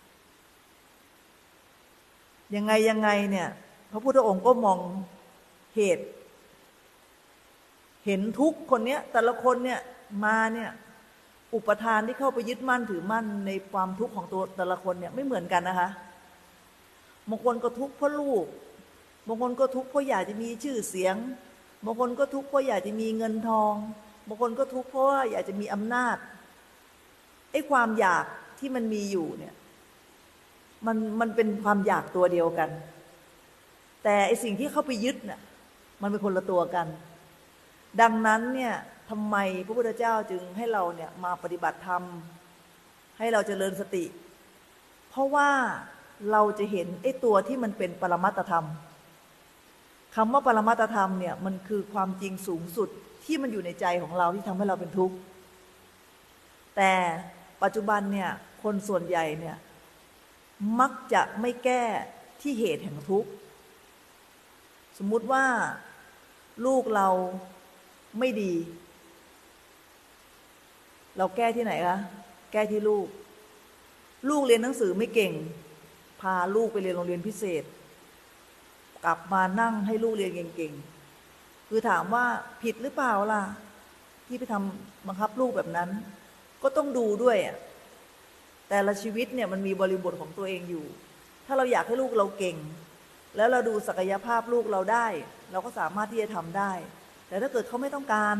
Speaker 1: ยังไงเนี่ยพระพุทธองค์ก็มองเหตุเห็นทุกคนเนี้ยแต่ละคนเนี่ยมาเนี่ยอุปทานที่เข้าไปยึดมั่นถือมั่นในความทุกข์ของตัวแต่ละคนเนี่ยไม่เหมือนกันนะคะบางคนก็ทุกข์เพราะลูกบางคนก็ทุกข์เพราะอยากจะมีชื่อเสียงบางคนก็ทุกข์เพราะอยากจะมีเงินทองบางคนก็ทุกข์เพราะว่าอยากจะมีอำนาจอ้ความอยากที่มันมีอยู่เนี่ยมันเป็นความอยากตัวเดียวกันแต่ไอ้สิ่งที่เข้าไปยึดเนี่ยมันเป็นคนละตัวกันดังนั้นเนี่ยทำไมพระพุทธเจ้าจึงให้เราเนี่ยมาปฏิบัติธรรมให้เราเจริญสติเพราะว่าเราจะเห็นไอ้ตัวที่มันเป็นปรมัตถธรรมคำว่าปรมัตถธรรมเนี่ยมันคือความจริงสูงสุดที่มันอยู่ในใจของเราที่ทำให้เราเป็นทุกข์แต่ปัจจุบันเนี่ยคนส่วนใหญ่เนี่ยมักจะไม่แก้ที่เหตุแห่งทุกข์สมมุติว่าลูกเราไม่ดีเราแก้ที่ไหนคะแก้ที่ลูกเรียนหนังสือไม่เก่งพาลูกไปเรียนโรงเรียนพิเศษกลับมานั่งให้ลูกเรียนเก่งๆคือถามว่าผิดหรือเปล่าล่ะที่ไปทำบังคับลูกแบบนั้นก็ต้องดูด้วยแต่ละชีวิตเนี่ยมันมีบริบทของตัวเองอยู่ถ้าเราอยากให้ลูกเราเก่งแล้วเราดูศักยภาพลูกเราได้เราก็สามารถที่จะทำได้แต่ถ้าเกิดเขาไม่ต้องการ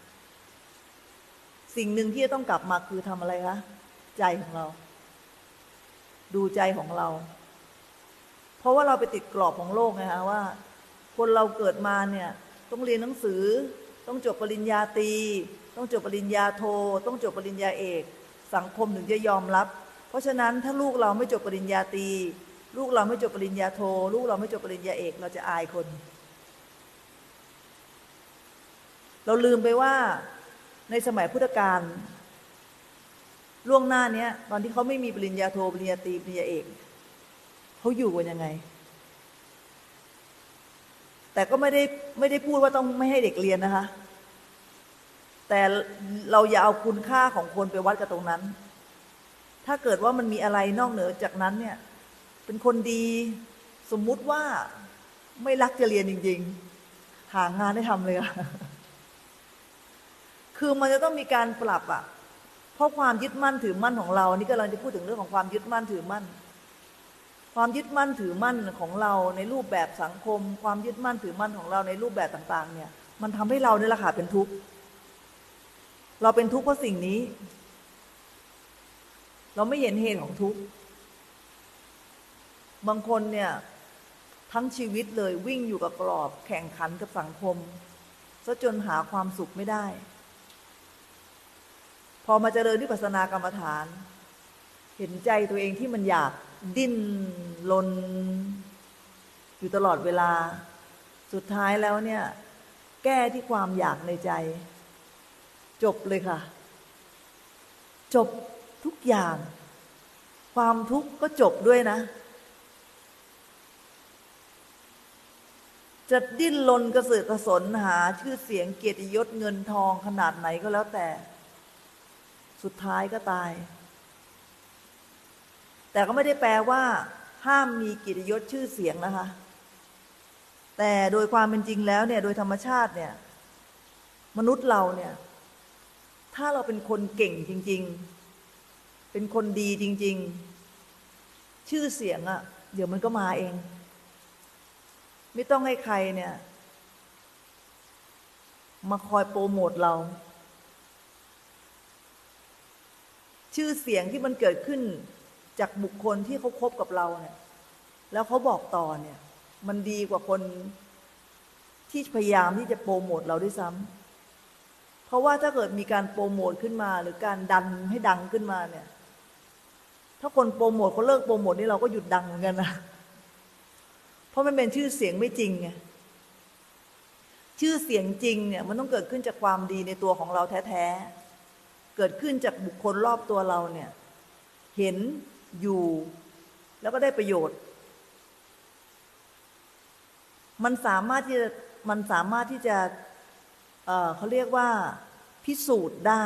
Speaker 1: สิ่งหนึ่งที่จะต้องกลับมาคือทำอะไรคะใจของเราดูใจของเราเพราะว่าเราไปติดกรอบของโลกไงคะว่าคนเราเกิดมาเนี่ยต้องเรียนหนังสือต้องจบปริญญาตรีต้องจบปริญญาโทต้องจบปริญญาเอกสังคมถึงจะยอมรับเพราะฉะนั้นถ้าลูกเราไม่จบปริญญาตรีลูกเราไม่จบปริญญาโทลูกเราไม่จบปริญญาเอกเราจะอายคนเราลืมไปว่าในสมัยพุทธกาลล่วงหน้านี้ตอนที่เขาไม่มีปริญญาโทปริญญาตรีปริญญาเอกเขาอยู่กันยังไงแต่ก็ไม่ได้พูดว่าต้องไม่ให้เด็กเรียนนะคะแต่เราอย่าเอาคุณค่าของคนไปวัดกับตรงนั้นถ้าเกิดว่ามันมีอะไรนอกเหนือจากนั้นเนี่ยเป็นคนดีสมมุติว่าไม่รักจะเรียนจริงๆหางานได้ทำเลยอะคือมันจะต้องมีการปรับอ่ะเพราะความยึดมั่นถือมั่นของเรานี่กำลังจะพูดถึงเรื่องของความยึดมั่นถือมั่นความยึดมั่นถือมั่นของเราในรูปแบบสังคมความยึดมั่นถือมั่นของเราในรูปแบบต่างๆเนี่ยมันทำให้เราเนี่ยแหละค่ะเป็นทุกข์เราเป็นทุกข์เพราะสิ่งนี้เราไม่เห็นเหตุของทุกข์บางคนเนี่ยทั้งชีวิตเลยวิ่งอยู่กับกรอบแข่งขันกับสังคมซะจนหาความสุขไม่ได้พอมาเจริญวิปัสสนากรรมฐานเห็นใจตัวเองที่มันอยากดิ้นรนอยู่ตลอดเวลาสุดท้ายแล้วเนี่ยแก้ที่ความอยากในใจจบเลยค่ะจบทุกอย่างความทุกข์ก็จบด้วยนะจะดิ้นรนกระเสือกกระสนหาชื่อเสียงเกียรติยศเงินทองขนาดไหนก็แล้วแต่สุดท้ายก็ตายแต่ก็ไม่ได้แปลว่าห้ามมีเกียรติยศชื่อเสียงนะคะแต่โดยความเป็นจริงแล้วเนี่ยโดยธรรมชาติเนี่ยมนุษย์เราเนี่ยถ้าเราเป็นคนเก่งจริงๆเป็นคนดีจริงๆชื่อเสียงอะเดี๋ยวมันก็มาเองไม่ต้องให้ใครเนี่ยมาคอยโปรโมทเราชื่อเสียงที่มันเกิดขึ้นจากบุคคลที่เขาคบกับเราเนี่ยแล้วเขาบอกต่อเนี่ยมันดีกว่าคนที่พยายามที่จะโปรโมทเราด้วยซ้ำเพราะว่าถ้าเกิดมีการโปรโมทขึ้นมาหรือการดันให้ดังขึ้นมาเนี่ยถ้าคนโปรโมทเขาเลิกโปรโมทนี่เราก็หยุดดังเหมือนกันนะเพราะมันเป็นชื่อเสียงไม่จริงไงชื่อเสียงจริงเนี่ยมันต้องเกิดขึ้นจากความดีในตัวของเราแท้ๆเกิดขึ้นจากบุคคลรอบตัวเราเนี่ยเห็นอยู่แล้วก็ได้ประโยชน์มันสามารถที่จะเขาเรียกว่าพิสูจน์ได้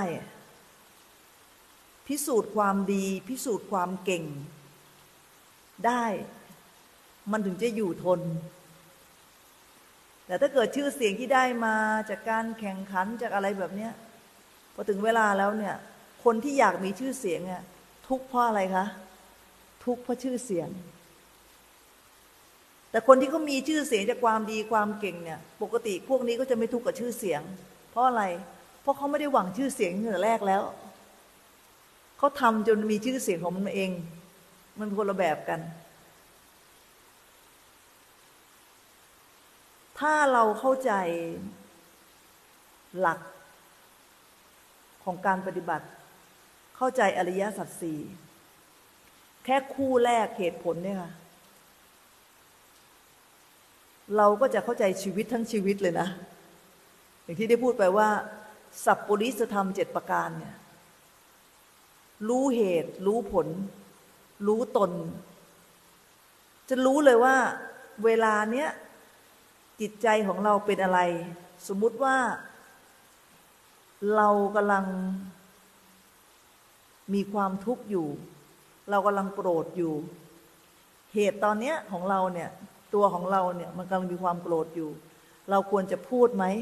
Speaker 1: พิสูจน์ความดีพิสูจน์ความเก่งได้มันถึงจะอยู่ทนแต่ถ้าเกิดชื่อเสียงที่ได้มาจากการแข่งขันจากอะไรแบบนี้พอถึงเวลาแล้วเนี่ยคนที่อยากมีชื่อเสียงเนี่ยทุกข์เพราะอะไรคะทุกข์เพราะชื่อเสียงแต่คนที่เขามีชื่อเสียงจากความดีความเก่งเนี่ยปกติพวกนี้ก็จะไม่ทุกข์กับชื่อเสียงเพราะอะไรเพราะเขาไม่ได้หวังชื่อเสียงตั้งแต่แรกแล้วเขาทำจนมีชื่อเสียงของมันเองมันคนละแบบกันถ้าเราเข้าใจหลักของการปฏิบัติเข้าใจอริยสัจสี่แค่คู่แรกเหตุผลเนี่ยค่ะเราก็จะเข้าใจชีวิตทั้งชีวิตเลยนะอย่างที่ได้พูดไปว่าสัพปุริสธรรม7ประการเนี่ยรู้เหตุรู้ผลรู้ตนจะรู้เลยว่าเวลาเนี้ยจิตใจของเราเป็นอะไรสมมุติว่าเรากำลังมีความทุกข์อยู่เรากำลังโกรธอยู่เหตุตอนเนี้ยของเราเนี่ยตัวของเราเนี่ยมันกำลังมีความโกรธอยู่เราควรจะพูดไหม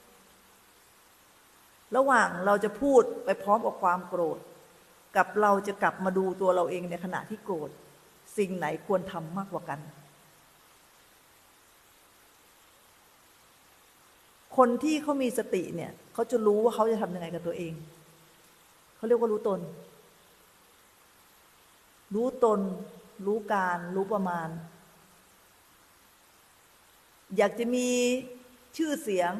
Speaker 1: ระหว่างเราจะพูดไปพร้อมกับความโกรธกับเราจะกลับมาดูตัวเราเองในขณะที่โกรธสิ่งไหนควรทำมากกว่ากันคนที่เขามีสติเนี่ยเขาจะรู้ว่าเขาจะทำยังไงกับตัวเองเขาเรียกว่ารู้ตนรู้ตนรู้การรู้ประมาณอยากจะมีชื่อเสียง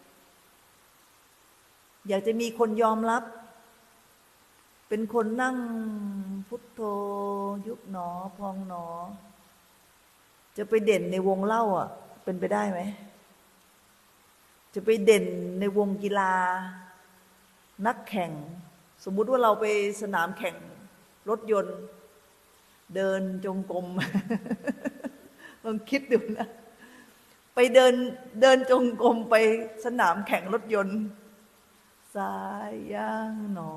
Speaker 1: อยากจะมีคนยอมรับเป็นคนนั่งพุทโธยุบหนอพองหนอจะไปเด่นในวงเล่าอ่ะเป็นไปได้ไหมจะไปเด่นในวงกีฬานักแข่งสมมุติว่าเราไปสนามแข่งรถยนต์เดินจงกรม ลองคิดดูนะไปเดินจงกรมไปสนามแข่งรถยนต์ซ้ายย่างหนอ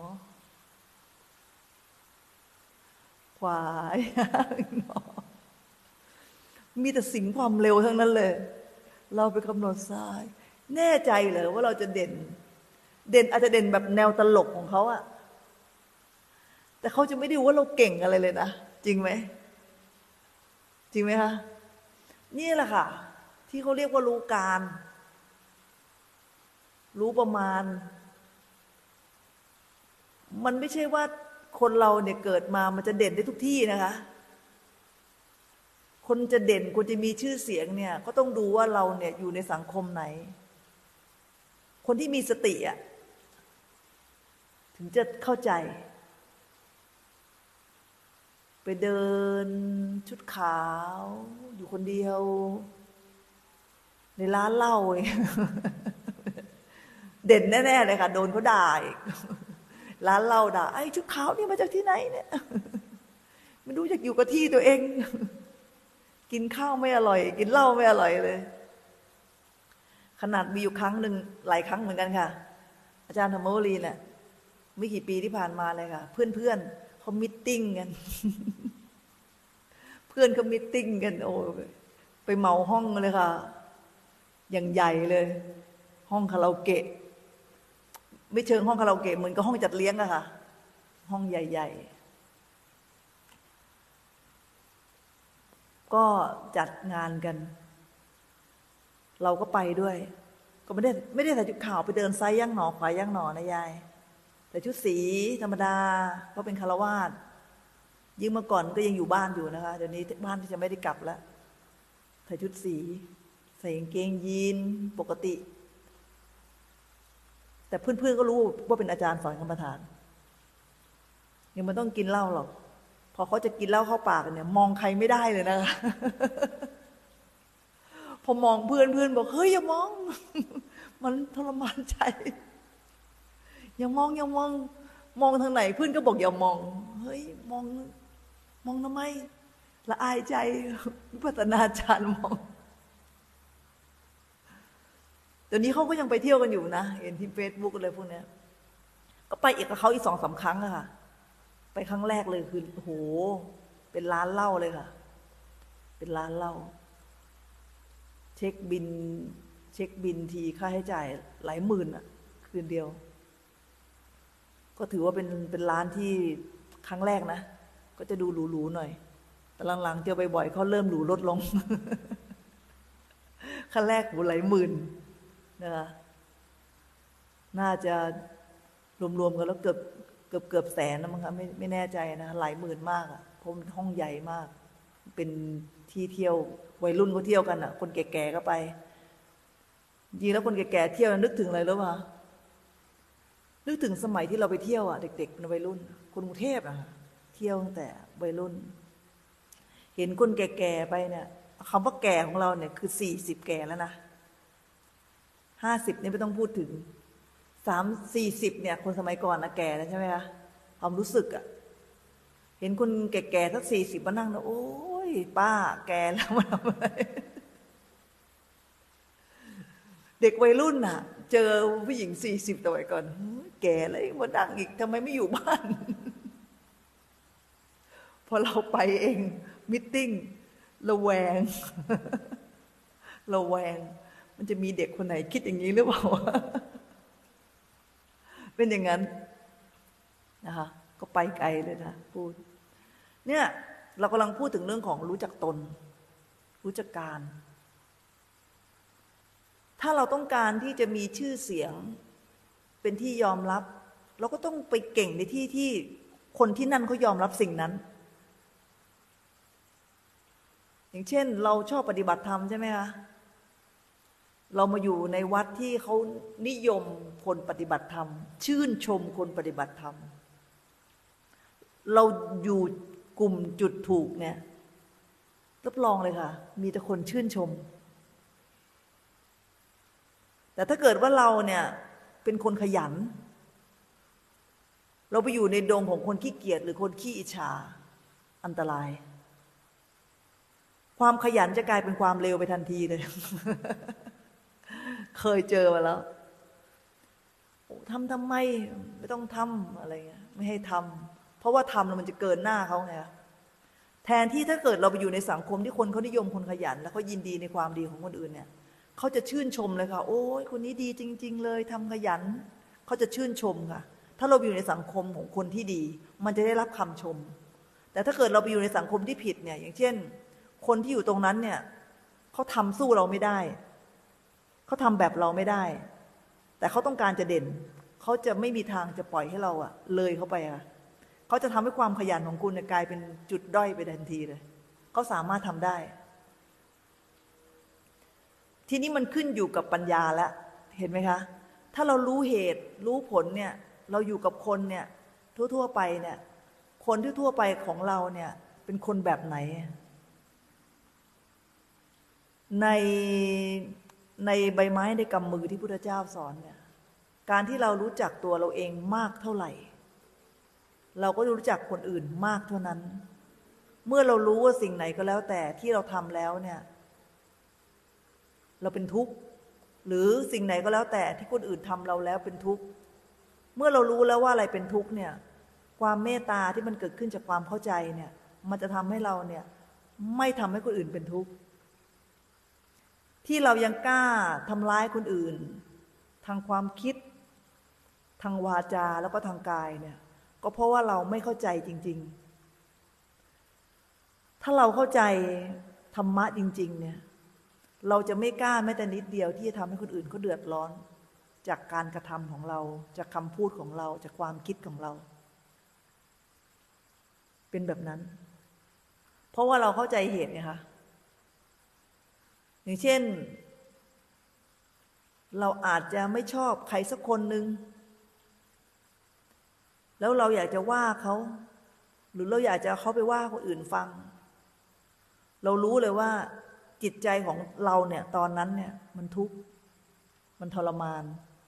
Speaker 1: ขวาย่างหนอมีแต่สิ่งความเร็วทั้งนั้นเลยเราไปกำหนดซ้ายแน่ใจเหรอว่าเราจะเด่นอาจจะเด่นแบบแนวตลกของเขาอะแต่เขาจะไม่ได้ว่าเราเก่งอะไรเลยนะจริงไหมจริงไหมคะนี่แหละค่ะที่เขาเรียกว่ารู้การรู้ประมาณมันไม่ใช่ว่าคนเราเนี่ยเกิดมามันจะเด่นได้ทุกที่นะคะคนจะเด่นคนจะมีชื่อเสียงเนี่ยก็ต้องดูว่าเราเนี่ยอยู่ในสังคมไหนคนที่มีสติอ่ะถึงจะเข้าใจไปเดินชุดขาวอยู่คนเดียวในร้านเหล้าเด่นแน่ๆเลยค่ะโดนเขาด่าอีกร้านเหล้าด่าไอ้ชุดขาวนี่มาจากที่ไหนเนี่ยไม่รู้จักอยู่กับที่ตัวเองกินข้าวไม่อร่อยกินเหล้าไม่อร่อยเลยขนาดมีอยู่ครั้งหนึ่งหลายครั้งเหมือนกันค่ะอาจารย์ธรรมวลีเนี่ยไม่กี่ปีที่ผ่านมาเลยค่ะเพื่อนเขามิทติ้งกันเพื่อนเขามิทติ้งกันโอ้ไปเหมาห้องเลยค่ะอย่างใหญ่เลยห้องคาราโอเกะไม่เชิงห้องคาราโอเกะเหมือนกับห้องจัดเลี้ยงอะค่ะห้องใหญ่ๆก็จัดงานกันเราก็ไปด้วยก็ไม่ได้ใส่ชุดขาวไปเดินซ้ายย่างหนอขวาย่างหนอนะยายแต่ชุดสีธรรมดาเพราะเป็นฆราวาสยิ่งเมื่อก่อนก็ยังอยู่บ้านอยู่นะคะเดี๋ยวนี้บ้านที่จะไม่ได้กลับแล้วใส่ชุดสีใส่กางเกงยีนปกติแต่เพื่อนๆก็รู้ว่าเป็นอาจารย์สอนกรรมฐานยังไม่ต้องกินเหล้าหรอกพอเขาจะกินเหล้าเข้าปากเนี่ยมองใครไม่ได้เลยนะคะพอมองเพื่อนบอกเฮ้ยอย่ามองมันทรมานใจอย่ามองมองทางไหนเพื่อนก็บอกอย่ามองเฮ้ยมองทำไมละอายใจวิปัสสนาจารย์มองเดี๋ยวนี้เขาก็ยังไปเที่ยวกันอยู่นะเห็นที่เฟซบุ๊กอะไรพวกนี้ก็ไปอีกกับเขาอีก2-3 ครั้งอะค่ะไปครั้งแรกเลยคือโหเป็นร้านเหล้าเลยค่ะเป็นร้านเหล้าเช็คบินทีค่าใช้จ่ายหลายหมื่นอะคืนเดียวก็ถือว่าเป็นร้านที่ครั้งแรกนะก็จะดูหรูๆหน่อยแต่หลังๆเจอบ่อยๆเขาเริ่มหรูลดลงครั้งแรกหลายหมื่นนะคะน่าจะรวมๆกันแล้วเกือบเกือบแสนนะมั้งคะไม่แน่ใจนะหลายหมื่นมากอ่ะเพราะมันห้องใหญ่มากเป็นที่เที่ยววัยรุ่นก็เที่ยวกันอ่ะคนแก่ๆก็ไปจริงแล้วคนแก่ๆเที่ยวนึกถึงอะไรรู้ป่ะนึกถึงสมัยที่เราไปเที่ยวอ่ะเด็กๆในวัยรุ่นคนกรุงเทพอ่ะเที่ยวตั้งแต่วัยรุ่นเห็นคนแก่ๆไปเนี่ยคำว่าแก่ของเราเนี่ยคือ40แก่แล้วนะ50นี่ไม่ต้องพูดถึง40เนี่ยคนสมัยก่อนนะแก่แล้วใช่ไหมคะความรู้สึกอ่ะเห็นคนแก่ๆสัก40มานั่งนะโอ้ยป้าแก่แล้วมาทำอะไรเด็กวัยรุ่นน่ะเจอผู้หญิง40ตัวก่อนแก่แล้วมาดังอีกทำไมไม่อยู่บ้านพอเราไปเองมิทติ้งระแวงระแวงมันจะมีเด็กคนไหนคิดอย่างนี้หรือเปล่าเป็นอย่างนั้นนะคะก็ไปไกลเลยนะพูดเนี่ยเรากำลังพูดถึงเรื่องของรู้จักตนรู้จักการถ้าเราต้องการที่จะมีชื่อเสียงเป็นที่ยอมรับเราก็ต้องไปเก่งในที่ที่คนที่นั่นเขายอมรับสิ่งนั้นอย่างเช่นเราชอบปฏิบัติธรรมใช่ไหมคะเรามาอยู่ในวัดที่เขานิยมคนปฏิบัติธรรมชื่นชมคนปฏิบัติธรรมเราอยู่กลุ่มจุดถูกเนี่ยรับรองเลยค่ะมีแต่คนชื่นชมแต่ถ้าเกิดว่าเราเนี่ยเป็นคนขยันเราไปอยู่ในดงของคนขี้เกียจหรือคนขี้อิจฉาอันตรายความขยันจะกลายเป็นความเลวไปทันทีเลย เคยเจอมาแล้วทำไมไม่ต้องทำอะไรเงี้ยไม่ให้ทำเพราะว่าทำแล้วมันจะเกินหน้าเขาไงแทนที่ถ้าเกิดเราไปอยู่ในสังคมที่คนเขานิยมคนขยันแล้วเขายินดีในความดีของคนอื่นเนี่ยเขาจะชื่นชมเลยค่ะโอ้ยคนนี้ดีจริงๆเลยทำขยันเขาจะชื่นชมค่ะถ้าเราอยู่ในสังคมของคนที่ดีมันจะได้รับคำชมแต่ถ้าเกิดเราไปอยู่ในสังคมที่ผิดเนี่ยอย่างเช่นคนที่อยู่ตรงนั้นเนี่ยเขาทำสู้เราไม่ได้เขาทำแบบเราไม่ได้แต่เขาต้องการจะเด่นเขาจะไม่มีทางจะปล่อยให้เราอะเลยเขาไปอะเขาจะทำให้ความขยันของคุณกลายเป็นจุดด้อยไปทันทีเลยเขาสามารถทำได้ทีนี้มันขึ้นอยู่กับปัญญาแล้วเห็นไหมคะถ้าเรารู้เหตุรู้ผลเนี่ยเราอยู่กับคนเนี่ยทั่วๆไปเนี่ยคนทั่วๆไปของเราเนี่ยเป็นคนแบบไหนในใบไม้ในกำมือที่พุทธเจ้าสอนเนี่ยการที่เรารู้จักตัวเราเองมากเท่าไหร่เราก็รู้จักคนอื่นมากเท่านั้นเมื่อเรารู้ว่าสิ่งไหนก็แล้วแต่ที่เราทำแล้วเนี่ยเราเป็นทุกข์หรือสิ่งไหนก็แล้วแต่ที่คนอื่นทำเราแล้วเป็นทุกข์เมื่อเรารู้แล้วว่าอะไรเป็นทุกข์เนี่ยความเมตตาที่มันเกิดขึ้นจากความเข้าใจเนี่ยมันจะทำให้เราเนี่ยไม่ทำให้คนอื่นเป็นทุกข์ที่เรายังกล้าทำร้ายคนอื่นทางความคิดทางวาจาแล้วก็ทางกายเนี่ยก็เพราะว่าเราไม่เข้าใจจริงๆถ้าเราเข้าใจธรรมะจริงๆเนี่ยเราจะไม่กล้าแม้แต่นิดเดียวที่จะทำให้คนอื่นเขาเดือดร้อนจากการกระทำของเราจากคำพูดของเราจากความคิดของเราเป็นแบบนั้นเพราะว่าเราเข้าใจเหตุไงคะอย่างเช่นเราอาจจะไม่ชอบใครสักคนหนึ่งแล้วเราอยากจะว่าเขาหรือเราอยากจะเขาไปว่าคนอื่นฟังเรารู้เลยว่าจิตใจของเราเนี่ยตอนนั้นเนี่ยมันทุกข์มันทรมาน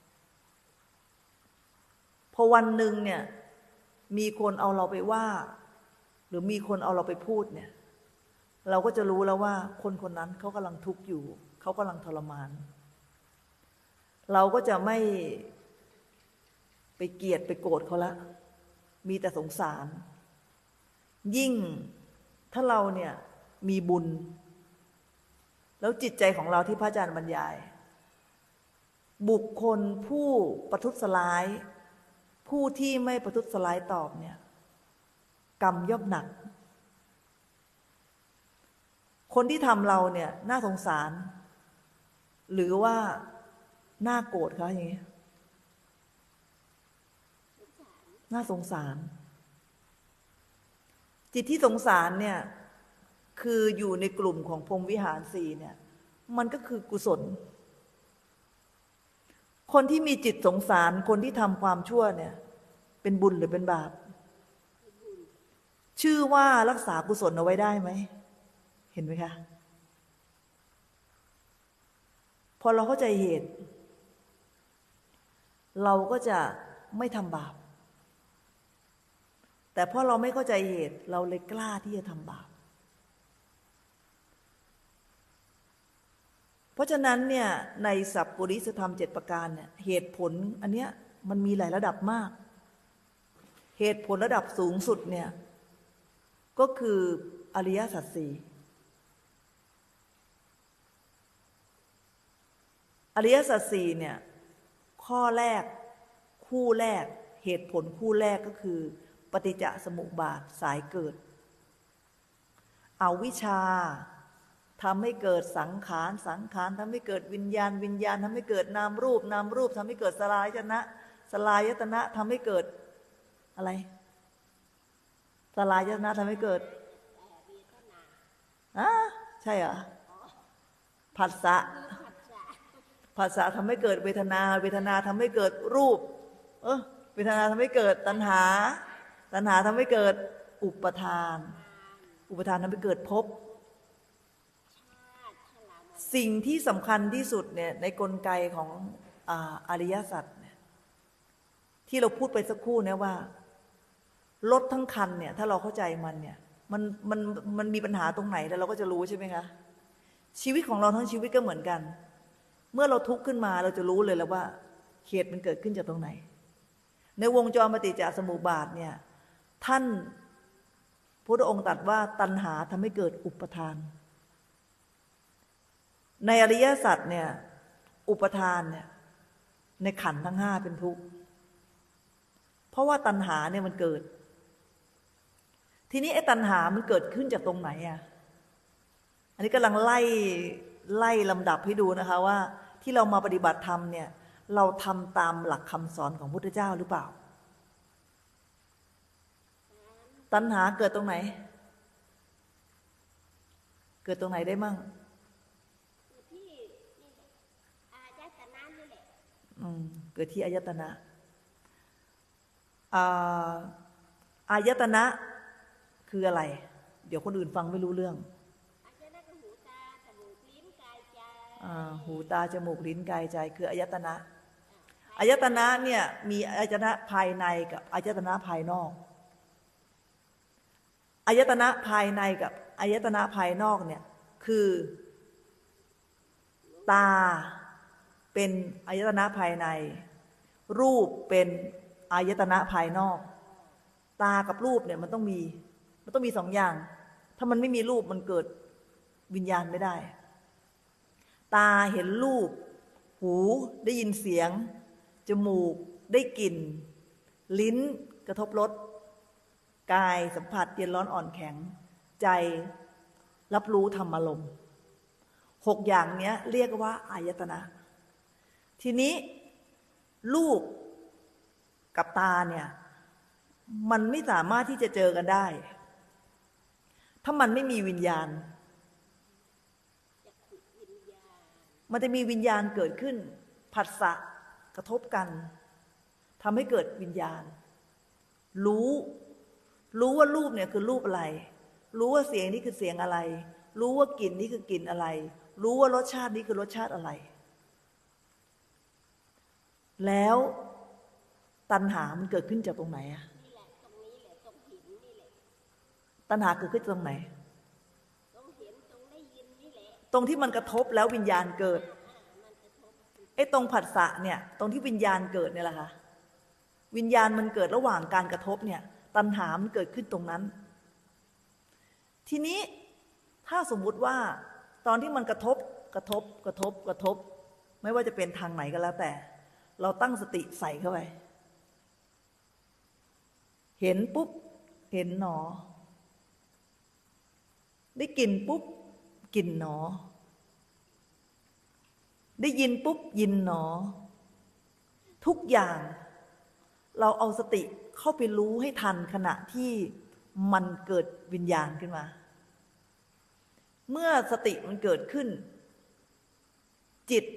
Speaker 1: พอวันหนึ่งเนี่ยมีคนเอาเราไปว่าหรือมีคนเอาเราไปพูดเนี่ยเราก็จะรู้แล้วว่าคนคนนั้นเขากำลังทุกข์อยู่เขากำลังทรมานเราก็จะไม่ไปเกลียดไปโกรธเขาละมีแต่สงสารยิ่งถ้าเราเนี่ยมีบุญแล้วจิตใจของเราที่พระอาจารย์บรรยายบุคคลผู้ประทุษร้ายผู้ที่ไม่ประทุษร้ายตอบเนี่ยกรรมย่อมหนักคนที่ทำเราเนี่ยน่าสงสารหรือว่าน่าโกรธคะอย่างนี้น่าสงสารจิตที่สงสารเนี่ยคืออยู่ในกลุ่มของพรหมวิหารสี่เนี่ยมันก็คือกุศลคนที่มีจิตสงสารคนที่ทำความชั่วเนี่ยเป็นบุญหรือเป็นบาปชื่อว่ารักษากุศลเอาไว้ได้ไหมเห็นไหมคะพอเราเข้าใจเหตุเราก็จะไม่ทำบาปแต่เพราะเราไม่เข้าใจเหตุเราเลยกล้าที่จะทำบาปเพราะฉะนั้นเนี่ยในสัพปุริสธรรม7ประการเนี่ยเหตุผลอันเนี้ยมันมีหลายระดับมากเหตุผลระดับสูงสุดเนี่ยก็คืออริยสัจสี่อริยสัจสี่เนี่ยข้อแรกคู่แรกเหตุผลคู่แรกก็คือปฏิจจสมุปบาทสายเกิดอวิชชาทำให้เกิดสังขารสังขารทำให้เกิดวิญญาณวิญญาณทำให้เกิดนามรูปนามรูปทำให้เกิดสลายตนะสลายตนะทำให้เกิดอะไรสลายตนะทำให้เกิดใช่เหรอผัสสะผัสสะทำให้เกิดเวทนาเวทนาทำให้เกิดรูปเวทนาทำให้เกิดตัณหาตัณหาทำให้เกิดอุปทานอุปทานทำให้เกิดภพสิ่งที่สำคัญที่สุดเนี่ยในกลไกของอริยสัจเนี่ยที่เราพูดไปสักครู่เนี่ยว่ารถทั้งคันเนี่ยถ้าเราเข้าใจมันเนี่ยมันมีปัญหาตรงไหนแล้วเราก็จะรู้ใช่ไหมคะชีวิตของเราทั้งชีวิตก็เหมือนกันเมื่อเราทุกข์ขึ้นมาเราจะรู้เลยแล้วว่าเหตุมันเกิดขึ้นจากตรงไหนในวงจรปฏิจจสมุปบาทเนี่ยท่านพระองค์ตรัสว่าตัณหาทำให้เกิดอุปทานในอริยสัจเนี่ยอุปทานเนี่ยในขันธ์ทั้ง5เป็นทุกข์เพราะว่าตัณหาเนี่ยมันเกิดทีนี้ไอ้ตัณหามันเกิดขึ้นจากตรงไหนอ่ะอันนี้กำลังไล่ลำดับให้ดูนะคะว่าที่เรามาปฏิบัติธรรมเนี่ยเราทำตามหลักคำสอนของพุทธเจ้าหรือเปล่าตัณหาเกิดตรงไหนเกิดตรงไหนได้มั่งเกิดที่อายตนะอายตนะคืออะไรเดี๋ยวคนอื่นฟังไม่รู้เรื่องหูตาจมูกลิ้นกายใจคืออายตนะอายตนะเนี่ยมีอายตนะภายในกับอายตนะภายนอกอายตนะภายในกับอายตนะภายนอกเนี่ยคือตาเป็นอายตนะภายในรูปเป็นอายตนะภายนอกตากับรูปเนี่ยมันต้องมี2อย่างถ้ามันไม่มีรูปมันเกิดวิญญาณไม่ได้ตาเห็นรูปหูได้ยินเสียงจมูกได้กลิ่นลิ้นกระทบรสกายสัมผัสเย็นร้อนอ่อนแข็งใจรับรู้ธรรมอารมณ์6อย่างเนี้ยเรียกว่าอายตนะทีนี้รูปกับตาเนี่ยมันไม่สามารถที่จะเจอกันได้ถ้ามันไม่มีวิญญาณมันจะมีวิญญาณเกิดขึ้นผัสสะกระทบกันทำให้เกิดวิญญาณรู้ว่ารูปเนี่ยคือรูปอะไรรู้ว่าเสียงนี้คือเสียงอะไรรู้ว่ากลิ่นนี้คือกลิ่นอะไรรู้ว่ารสชาตินี้คือรสชาติอะไรแล้วตัณหามันเกิดขึ้นจากตรงไหนอะตัณหาเกิดขึ้นตรงไหนตรงที่มันกระทบแล้ววิญญาณเกิดไอ้ตรงผัสสะเนี่ยตรงที่วิญญาณเกิดเนี่ยแหละค่ะวิญญาณมันเกิดระหว่างการกระทบเนี่ยตัณหามันเกิดขึ้นตรงนั้นทีนี้ถ้าสมมุติว่าตอนที่มันกระทบไม่ว่าจะเป็นทางไหนก็แล้วแต่เราตั้งสติใส่เข้าไปเห็นปุ๊บเห็นหนอได้กลิ่นปุ๊บกลิ่นหนอได้ยินปุ๊บยินหนอทุกอย่างเราเอาสติเข้าไปรู้ให้ทันขณะที่มันเกิดวิญญาณขึ้นมาเมื่อสติมันเกิดขึ้นจิต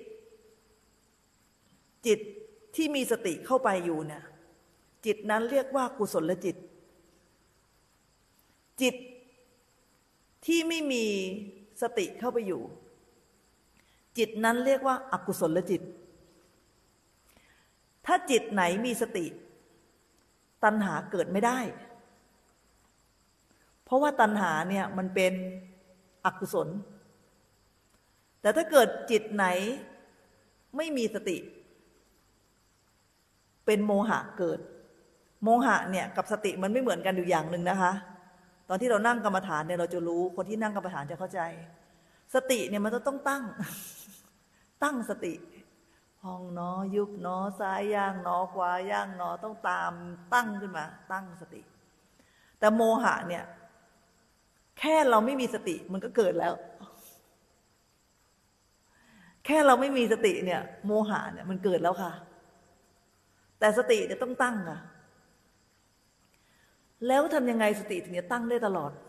Speaker 1: ที่มีสติเข้าไปอยู่เนี่ยจิตนั้นเรียกว่ากุศลจิตจิตที่ไม่มีสติเข้าไปอยู่จิตนั้นเรียกว่าอกุศลจิตถ้าจิตไหนมีสติตัณหาเกิดไม่ได้เพราะว่าตัณหาเนี่ยมันเป็นอกุศลแต่ถ้าเกิดจิตไหนไม่มีสติเป็นโมหะเกิดโมหะเนี่ยกับสติมันไม่เหมือนกันอยู่อย่างหนึ่งนะคะตอนที่เรานั่งกรรมฐานเนี่ยเราจะรู้คนที่นั่งกรรมฐานจะเข้าใจสติเนี่ยมันต้องตั้งสติพองหนอยุบหนอซ้ายย่างหนอขวาย่างหนอต้องตามตั้งขึ้นมาตั้งสติแต่โมหะเนี่ยแค่เราไม่มีสติมันก็เกิดแล้วแค่เราไม่มีสติเนี่ยโมหะเนี่ยมันเกิดแล้วค่ะแต่สติจะต้องตั้งค่ะแล้วทำยังไงสติถึงจะตั้งได้ตลอด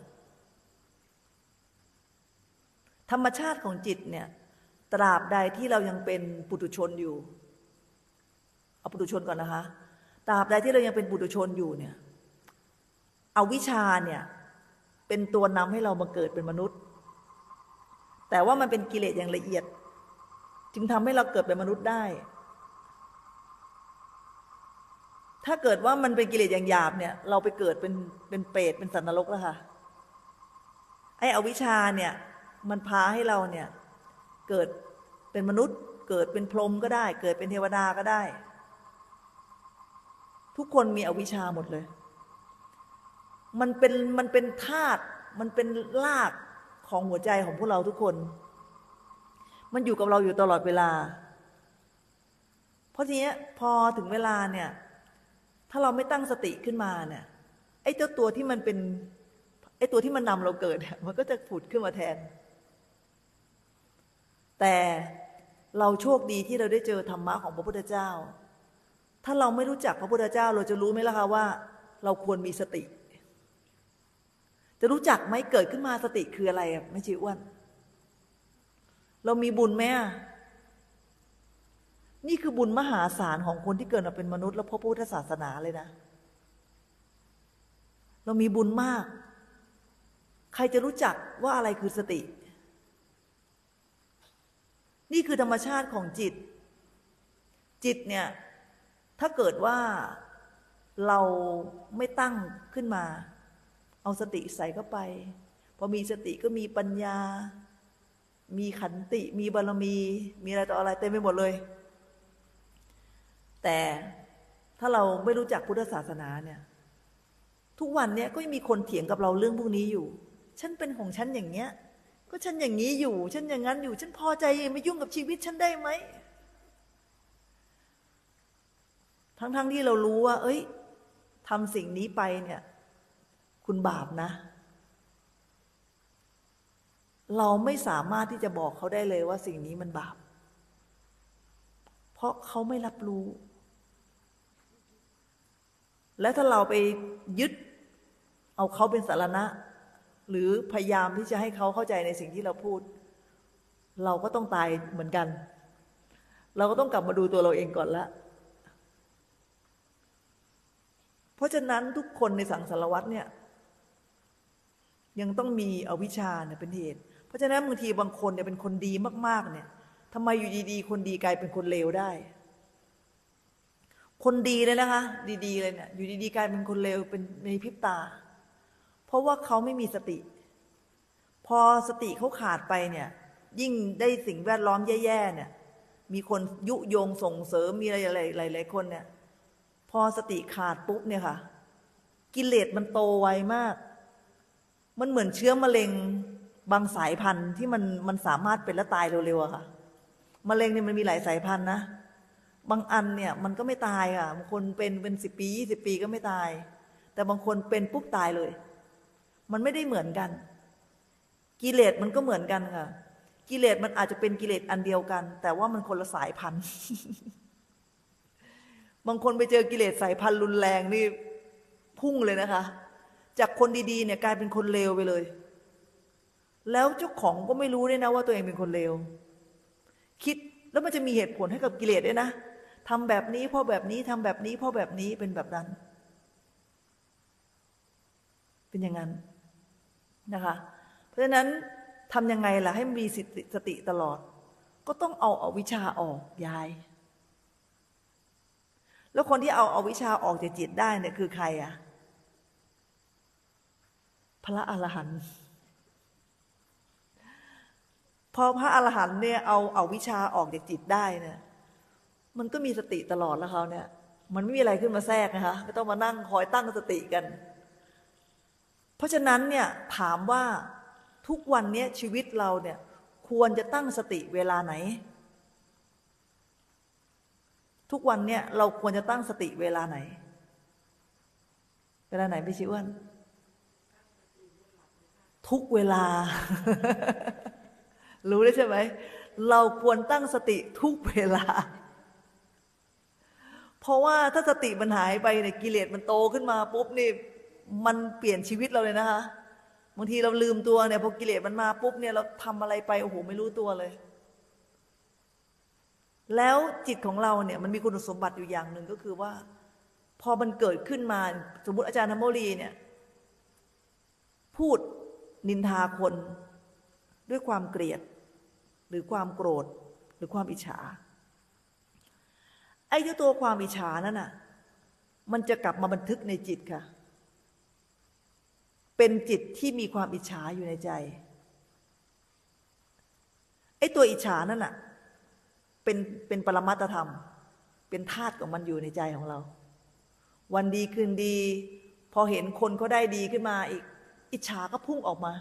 Speaker 1: ธรรมชาติของจิตเนี่ยตราบใดที่เรายังเป็นปุถุชนอยู่เอาปุถุชนก่อนนะคะตราบใดที่เรายังเป็นปุถุชนอยู่เนี่ยอวิชชาเนี่ยเป็นตัวนำให้เรามาเกิดเป็นมนุษย์แต่ว่ามันเป็นกิเลสอย่างละเอียดจึงทำให้เราเกิดเป็นมนุษย์ได้ถ้าเกิดว่ามันเป็นกิเลสอย่างหยาบเนี่ยเราไปเกิดเป็นเปรตเป็นสัตว์นรกแล้วค่ะไอ้อวิชชาเนี่ยมันพาให้เราเนี่ยเกิดเป็นมนุษย์เกิดเป็นพรหมก็ได้เกิดเป็นเทวดาก็ได้ทุกคนมีอวิชชาหมดเลยมันเป็นธาตุมันเป็นรากของหัวใจของพวกเราทุกคนมันอยู่กับเราอยู่ตลอดเวลาเพราะทีนี้พอถึงเวลาเนี่ยถ้าเราไม่ตั้งสติขึ้นมาเนี่ยไอ้เจ้าตัวที่มันเป็นไอ้ตัวที่มันนำเราเกิดมันก็จะผุดขึ้นมาแทนแต่เราโชคดีที่เราได้เจอธรรมะของพระพุทธเจ้าถ้าเราไม่รู้จักพระพุทธเจ้าเราจะรู้ไหมล่ะคะว่าเราควรมีสติจะรู้จักไหมเกิดขึ้นมาสติคืออะไรไม่ใช่อ้วนเรามีบุญไหมนี่คือบุญมหาศาลของคนที่เกิดมาเป็นมนุษย์แล้วพบพุทธศาสนาเลยนะเรามีบุญมากใครจะรู้จักว่าอะไรคือสตินี่คือธรรมชาติของจิตเนี่ยถ้าเกิดว่าเราไม่ตั้งขึ้นมาเอาสติใส่เข้าไปพอมีสติก็มีปัญญามีขันติมีบารมีมีอะไรต่ออะไรเต็มไปหมดเลยแต่ถ้าเราไม่รู้จักพุทธศาสนาเนี่ยทุกวันเนี่ยก็ยังมีคนเถียงกับเราเรื่องพวกนี้อยู่ฉันเป็นของฉันอย่างเงี้ยก็ฉันอย่างนี้อยู่ฉันอย่างนั้นอยู่ฉันพอใจไม่ยุ่งกับชีวิตฉันได้ไหมทั้งที่เรารู้ว่าเอ้ยทำสิ่งนี้ไปเนี่ยคุณบาปนะเราไม่สามารถที่จะบอกเขาได้เลยว่าสิ่งนี้มันบาปเพราะเขาไม่รับรู้แล้วถ้าเราไปยึดเอาเขาเป็นสารณะหรือพยายามที่จะให้เขาเข้าใจในสิ่งที่เราพูดเราก็ต้องตายเหมือนกันเราก็ต้องกลับมาดูตัวเราเองก่อนละเพราะฉะนั้นทุกคนในสังสารวัฏเนี่ยยังต้องมีอวิชชาเนี่ยเป็นเหตุเพราะฉะนั้นบางทีบางคนเนี่ยเป็นคนดีมากๆเนี่ยทำไมอยู่ดีๆคนดีกลายเป็นคนเลวได้คนดีเลยนะคะดีๆเลยเนี่ยอยู่ดีๆกลายเป็นคนเลวเป็นในพริบตาเพราะว่าเขาไม่มีสติพอสติเขาขาดไปเนี่ยยิ่งได้สิ่งแวดล้อมแย่ๆเนี่ยมีคนยุยงส่งเสริมมีอะไรหลายๆคนเนี่ยพอสติขาดปุ๊บเนี่ยค่ะกิเลสมันโตไวมากมันเหมือนเชื้อมะเร็งบางสายพันธุ์ที่มันสามารถเป็นและตายเร็วๆอะค่ะมะเร็งเนี่ยมันมีหลายสายพันธุ์นะบางอันเนี่ยมันก็ไม่ตายค่ะบางคนเป็น10 ปี20 ปีก็ไม่ตายแต่บางคนเป็นปุ๊บตายเลยมันไม่ได้เหมือนกันกิเลสมันก็เหมือนกันค่ะกิเลสมันอาจจะเป็นกิเลสอันเดียวกันแต่ว่ามันคนละสายพันธุ์บางคนไปเจอกิเลสสายพันธุ์รุนแรงนี่พุ่งเลยนะคะจากคนดีๆเนี่ยกลายเป็นคนเลวไปเลยแล้วเจ้าของก็ไม่รู้ด้วยนะว่าตัวเองเป็นคนเลวคิดแล้วมันจะมีเหตุผลให้กับกิเลสด้วยนะทำแบบนี้เพราะแบบนี้ทำแบบนี้เพราะแบบนี้เป็นแบบนั้นเป็นอย่างนั้นนะคะเพราะฉะนั้นทำยังไงล่ะให้มีสติตลอดก็ต้องเอาอวิชชาออกย้ายแล้วคนที่เอาอวิชชาออกจากจิตได้เนี่ยคือใครอะพระอรหันต์พอพระอรหันต์เนี่ยเอาอวิชชาออกจากจิตได้เนี่ยมันก็มีสติตลอดแล้วเขาเนี่ยมันไม่มีอะไรขึ้นมาแทรกนะคะไม่ต้องมานั่งคอยตั้งสติกันเพราะฉะนั้นเนี่ยถามว่าทุกวันนี้ชีวิตเราเนี่ยควรจะตั้งสติเวลาไหนทุกวันเนี่ยเราควรจะตั้งสติเวลาไหนเวลาไหนพี่ชิอ้วนทุกเวลา รู้ได้ใช่ไหมเราควรตั้งสติทุกเวลาเพราะว่าถ้าสติมันหายไปเนี่ยกิเลสมันโตขึ้นมาปุ๊บนี่มันเปลี่ยนชีวิตเราเลยนะคะบางทีเราลืมตัวเนี่ยพอกิเลสมันมาปุ๊บเนี่ยเราทำอะไรไปโอ้โหไม่รู้ตัวเลยแล้วจิตของเราเนี่ยมันมีคุณสมบัติอยู่อย่างหนึ่งก็คือว่าพอมันเกิดขึ้นมาสมมุติอาจารย์ธรรมโมลีเนี่ยพูดนินทาคนด้วยความเกลียดหรือความโกรธหรือความอิจฉาไอ้ตัวความอิจฉานั่นน่ะมันจะกลับมาบันทึกในจิตค่ะเป็นจิตที่มีความอิจฉาอยู่ในใจไอ้ตัวอิจฉานั่นน่ะเป็นปรมัตถธรรมเป็นธาตุของมันอยู่ในใจของเราวันดีคืนดีพอเห็นคนเขาได้ดีขึ้นมาอีกอิจฉาก็พุ่งออกมา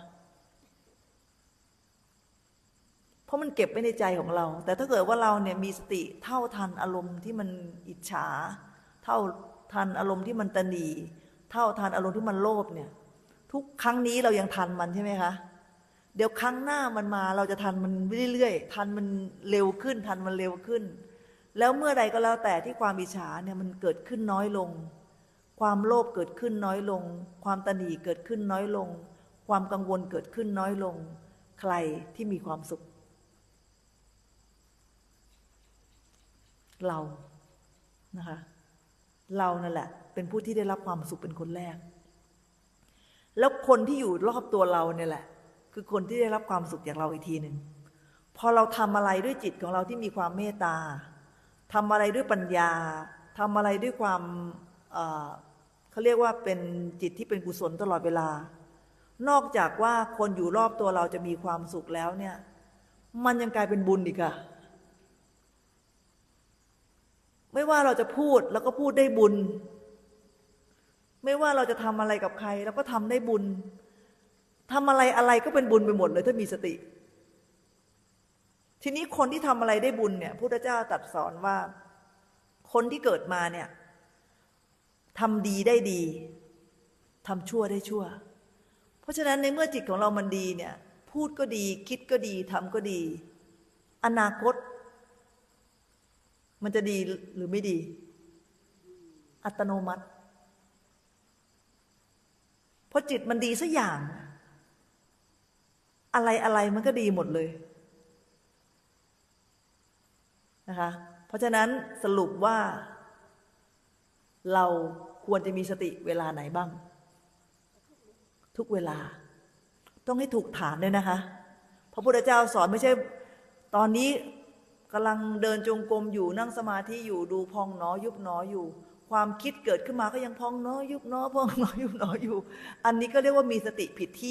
Speaker 1: เพราะมันเก็บไว้ในใจของเราแต่ถ้าเกิดว่าเราเนี่ยมีสติเท่าทันอารมณ์ที่มันอิจฉาเท่าทันอารมณ์ที่มันตณีเท่าทันอารมณ์ที่มันโลภเนี่ยทุกครั้งนี้เรายังทันมันใช่ไหมคะเดี๋ยวครั้งหน้ามันมาเราจะทันมันเรื่อยๆทันมันเร็วขึ้นทันมันเร็วขึ้นแล้วเมื่อใดก็แล้วแต่ที่ความอิจฉาเนี่ยมันเกิดขึ้นน้อยลงความโลภเกิดขึ้นน้อยลงความตณีเกิดขึ้นน้อยลงความกังวลเกิดขึ้นน้อยลงใครที่มีความสุขเรานะคะเรานั่นแหละเป็นผู้ที่ได้รับความสุขเป็นคนแรกแล้วคนที่อยู่รอบตัวเราเนี่ยแหละคือคนที่ได้รับความสุขจากเราอีกทีหนึ่งพอเราทำอะไรด้วยจิตของเราที่มีความเมตตาทำอะไรด้วยปัญญาทำอะไรด้วยความเขาเรียกว่าเป็นจิตที่เป็นกุศลตลอดเวลานอกจากว่าคนอยู่รอบตัวเราจะมีความสุขแล้วเนี่ยมันยังกลายเป็นบุญอีกอะไม่ว่าเราจะพูดแล้วก็พูดได้บุญไม่ว่าเราจะทำอะไรกับใครแล้วก็ทำได้บุญทำอะไรก็เป็นบุญไปหมดเลยถ้ามีสติทีนี้คนที่ทำอะไรได้บุญเนี่ยพุทธเจ้าตรัสสอนว่าคนที่เกิดมาเนี่ยทำดีได้ดีทำชั่วได้ชั่วเพราะฉะนั้นในเมื่อจิตของเรามันดีเนี่ยพูดก็ดีคิดก็ดีทำก็ดีอนาคตมันจะดีหรือไม่ดีอัตโนมัติเพราะจิตมันดีสักอย่างอะไรมันก็ดีหมดเลยนะคะเพราะฉะนั้นสรุปว่าเราควรจะมีสติเวลาไหนบ้างทุกเวลาต้องให้ถูกฐานด้วยนะคะพระพุทธเจ้าสอนไม่ใช่ตอนนี้กำลังเดินจงกรมอยู่นั่งสมาธิอยู่ดูพองหนอยุบหนออยู่ความคิดเกิดขึ้นมาก็ยังพองหนอยุบหนอพองหนอยุบหนออยู่อันนี้ก็เรียกว่ามีสติผิดที่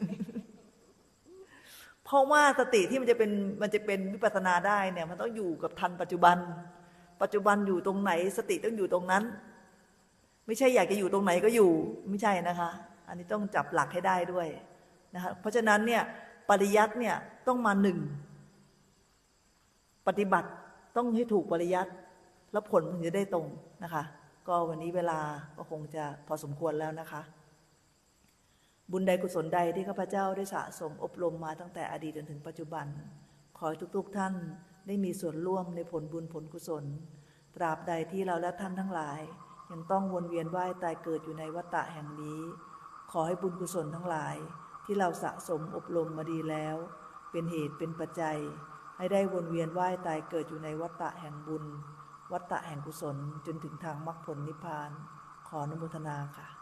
Speaker 1: เพราะว่าสติที่มันจะเป็นวิปัสสนาได้เนี่ยมันต้องอยู่กับทันปัจจุบันอยู่ตรงไหนสติต้องอยู่ตรงนั้นไม่ใช่อยากจะอยู่ตรงไหนก็อยู่ไม่ใช่นะคะอันนี้ต้องจับหลักให้ได้ด้วยนะคะเพราะฉะนั้นเนี่ยปริยัติเนี่ยต้องมาหนึ่งปฏิบัติต้องให้ถูกปริยัติแล้วผลมันจะได้ตรงนะคะก็วันนี้เวลาก็คงจะพอสมควรแล้วนะคะบุญใดกุศลใดที่ข้าพเจ้าได้สะสมอบรมมาตั้งแต่อดีตจนถึงปัจจุบันขอให้ทุกๆท่านได้มีส่วนร่วมในผลบุญผลกุศลตราบใดที่เราและท่านทั้งหลายยังต้องวนเวียนว่ายตายเกิดอยู่ในวัฏฏะแห่งนี้ขอให้บุญกุศลทั้งหลายที่เราสะสมอบรมมาดีแล้วเป็นเหตุเป็นปัจจัยให้ได้วนเวียนว่ายตายเกิดอยู่ในวัฏฏะแห่งบุญวัฏฏะแห่งกุศลจนถึงทางมรรคผลนิพพานขออนุโมทนาค่ะ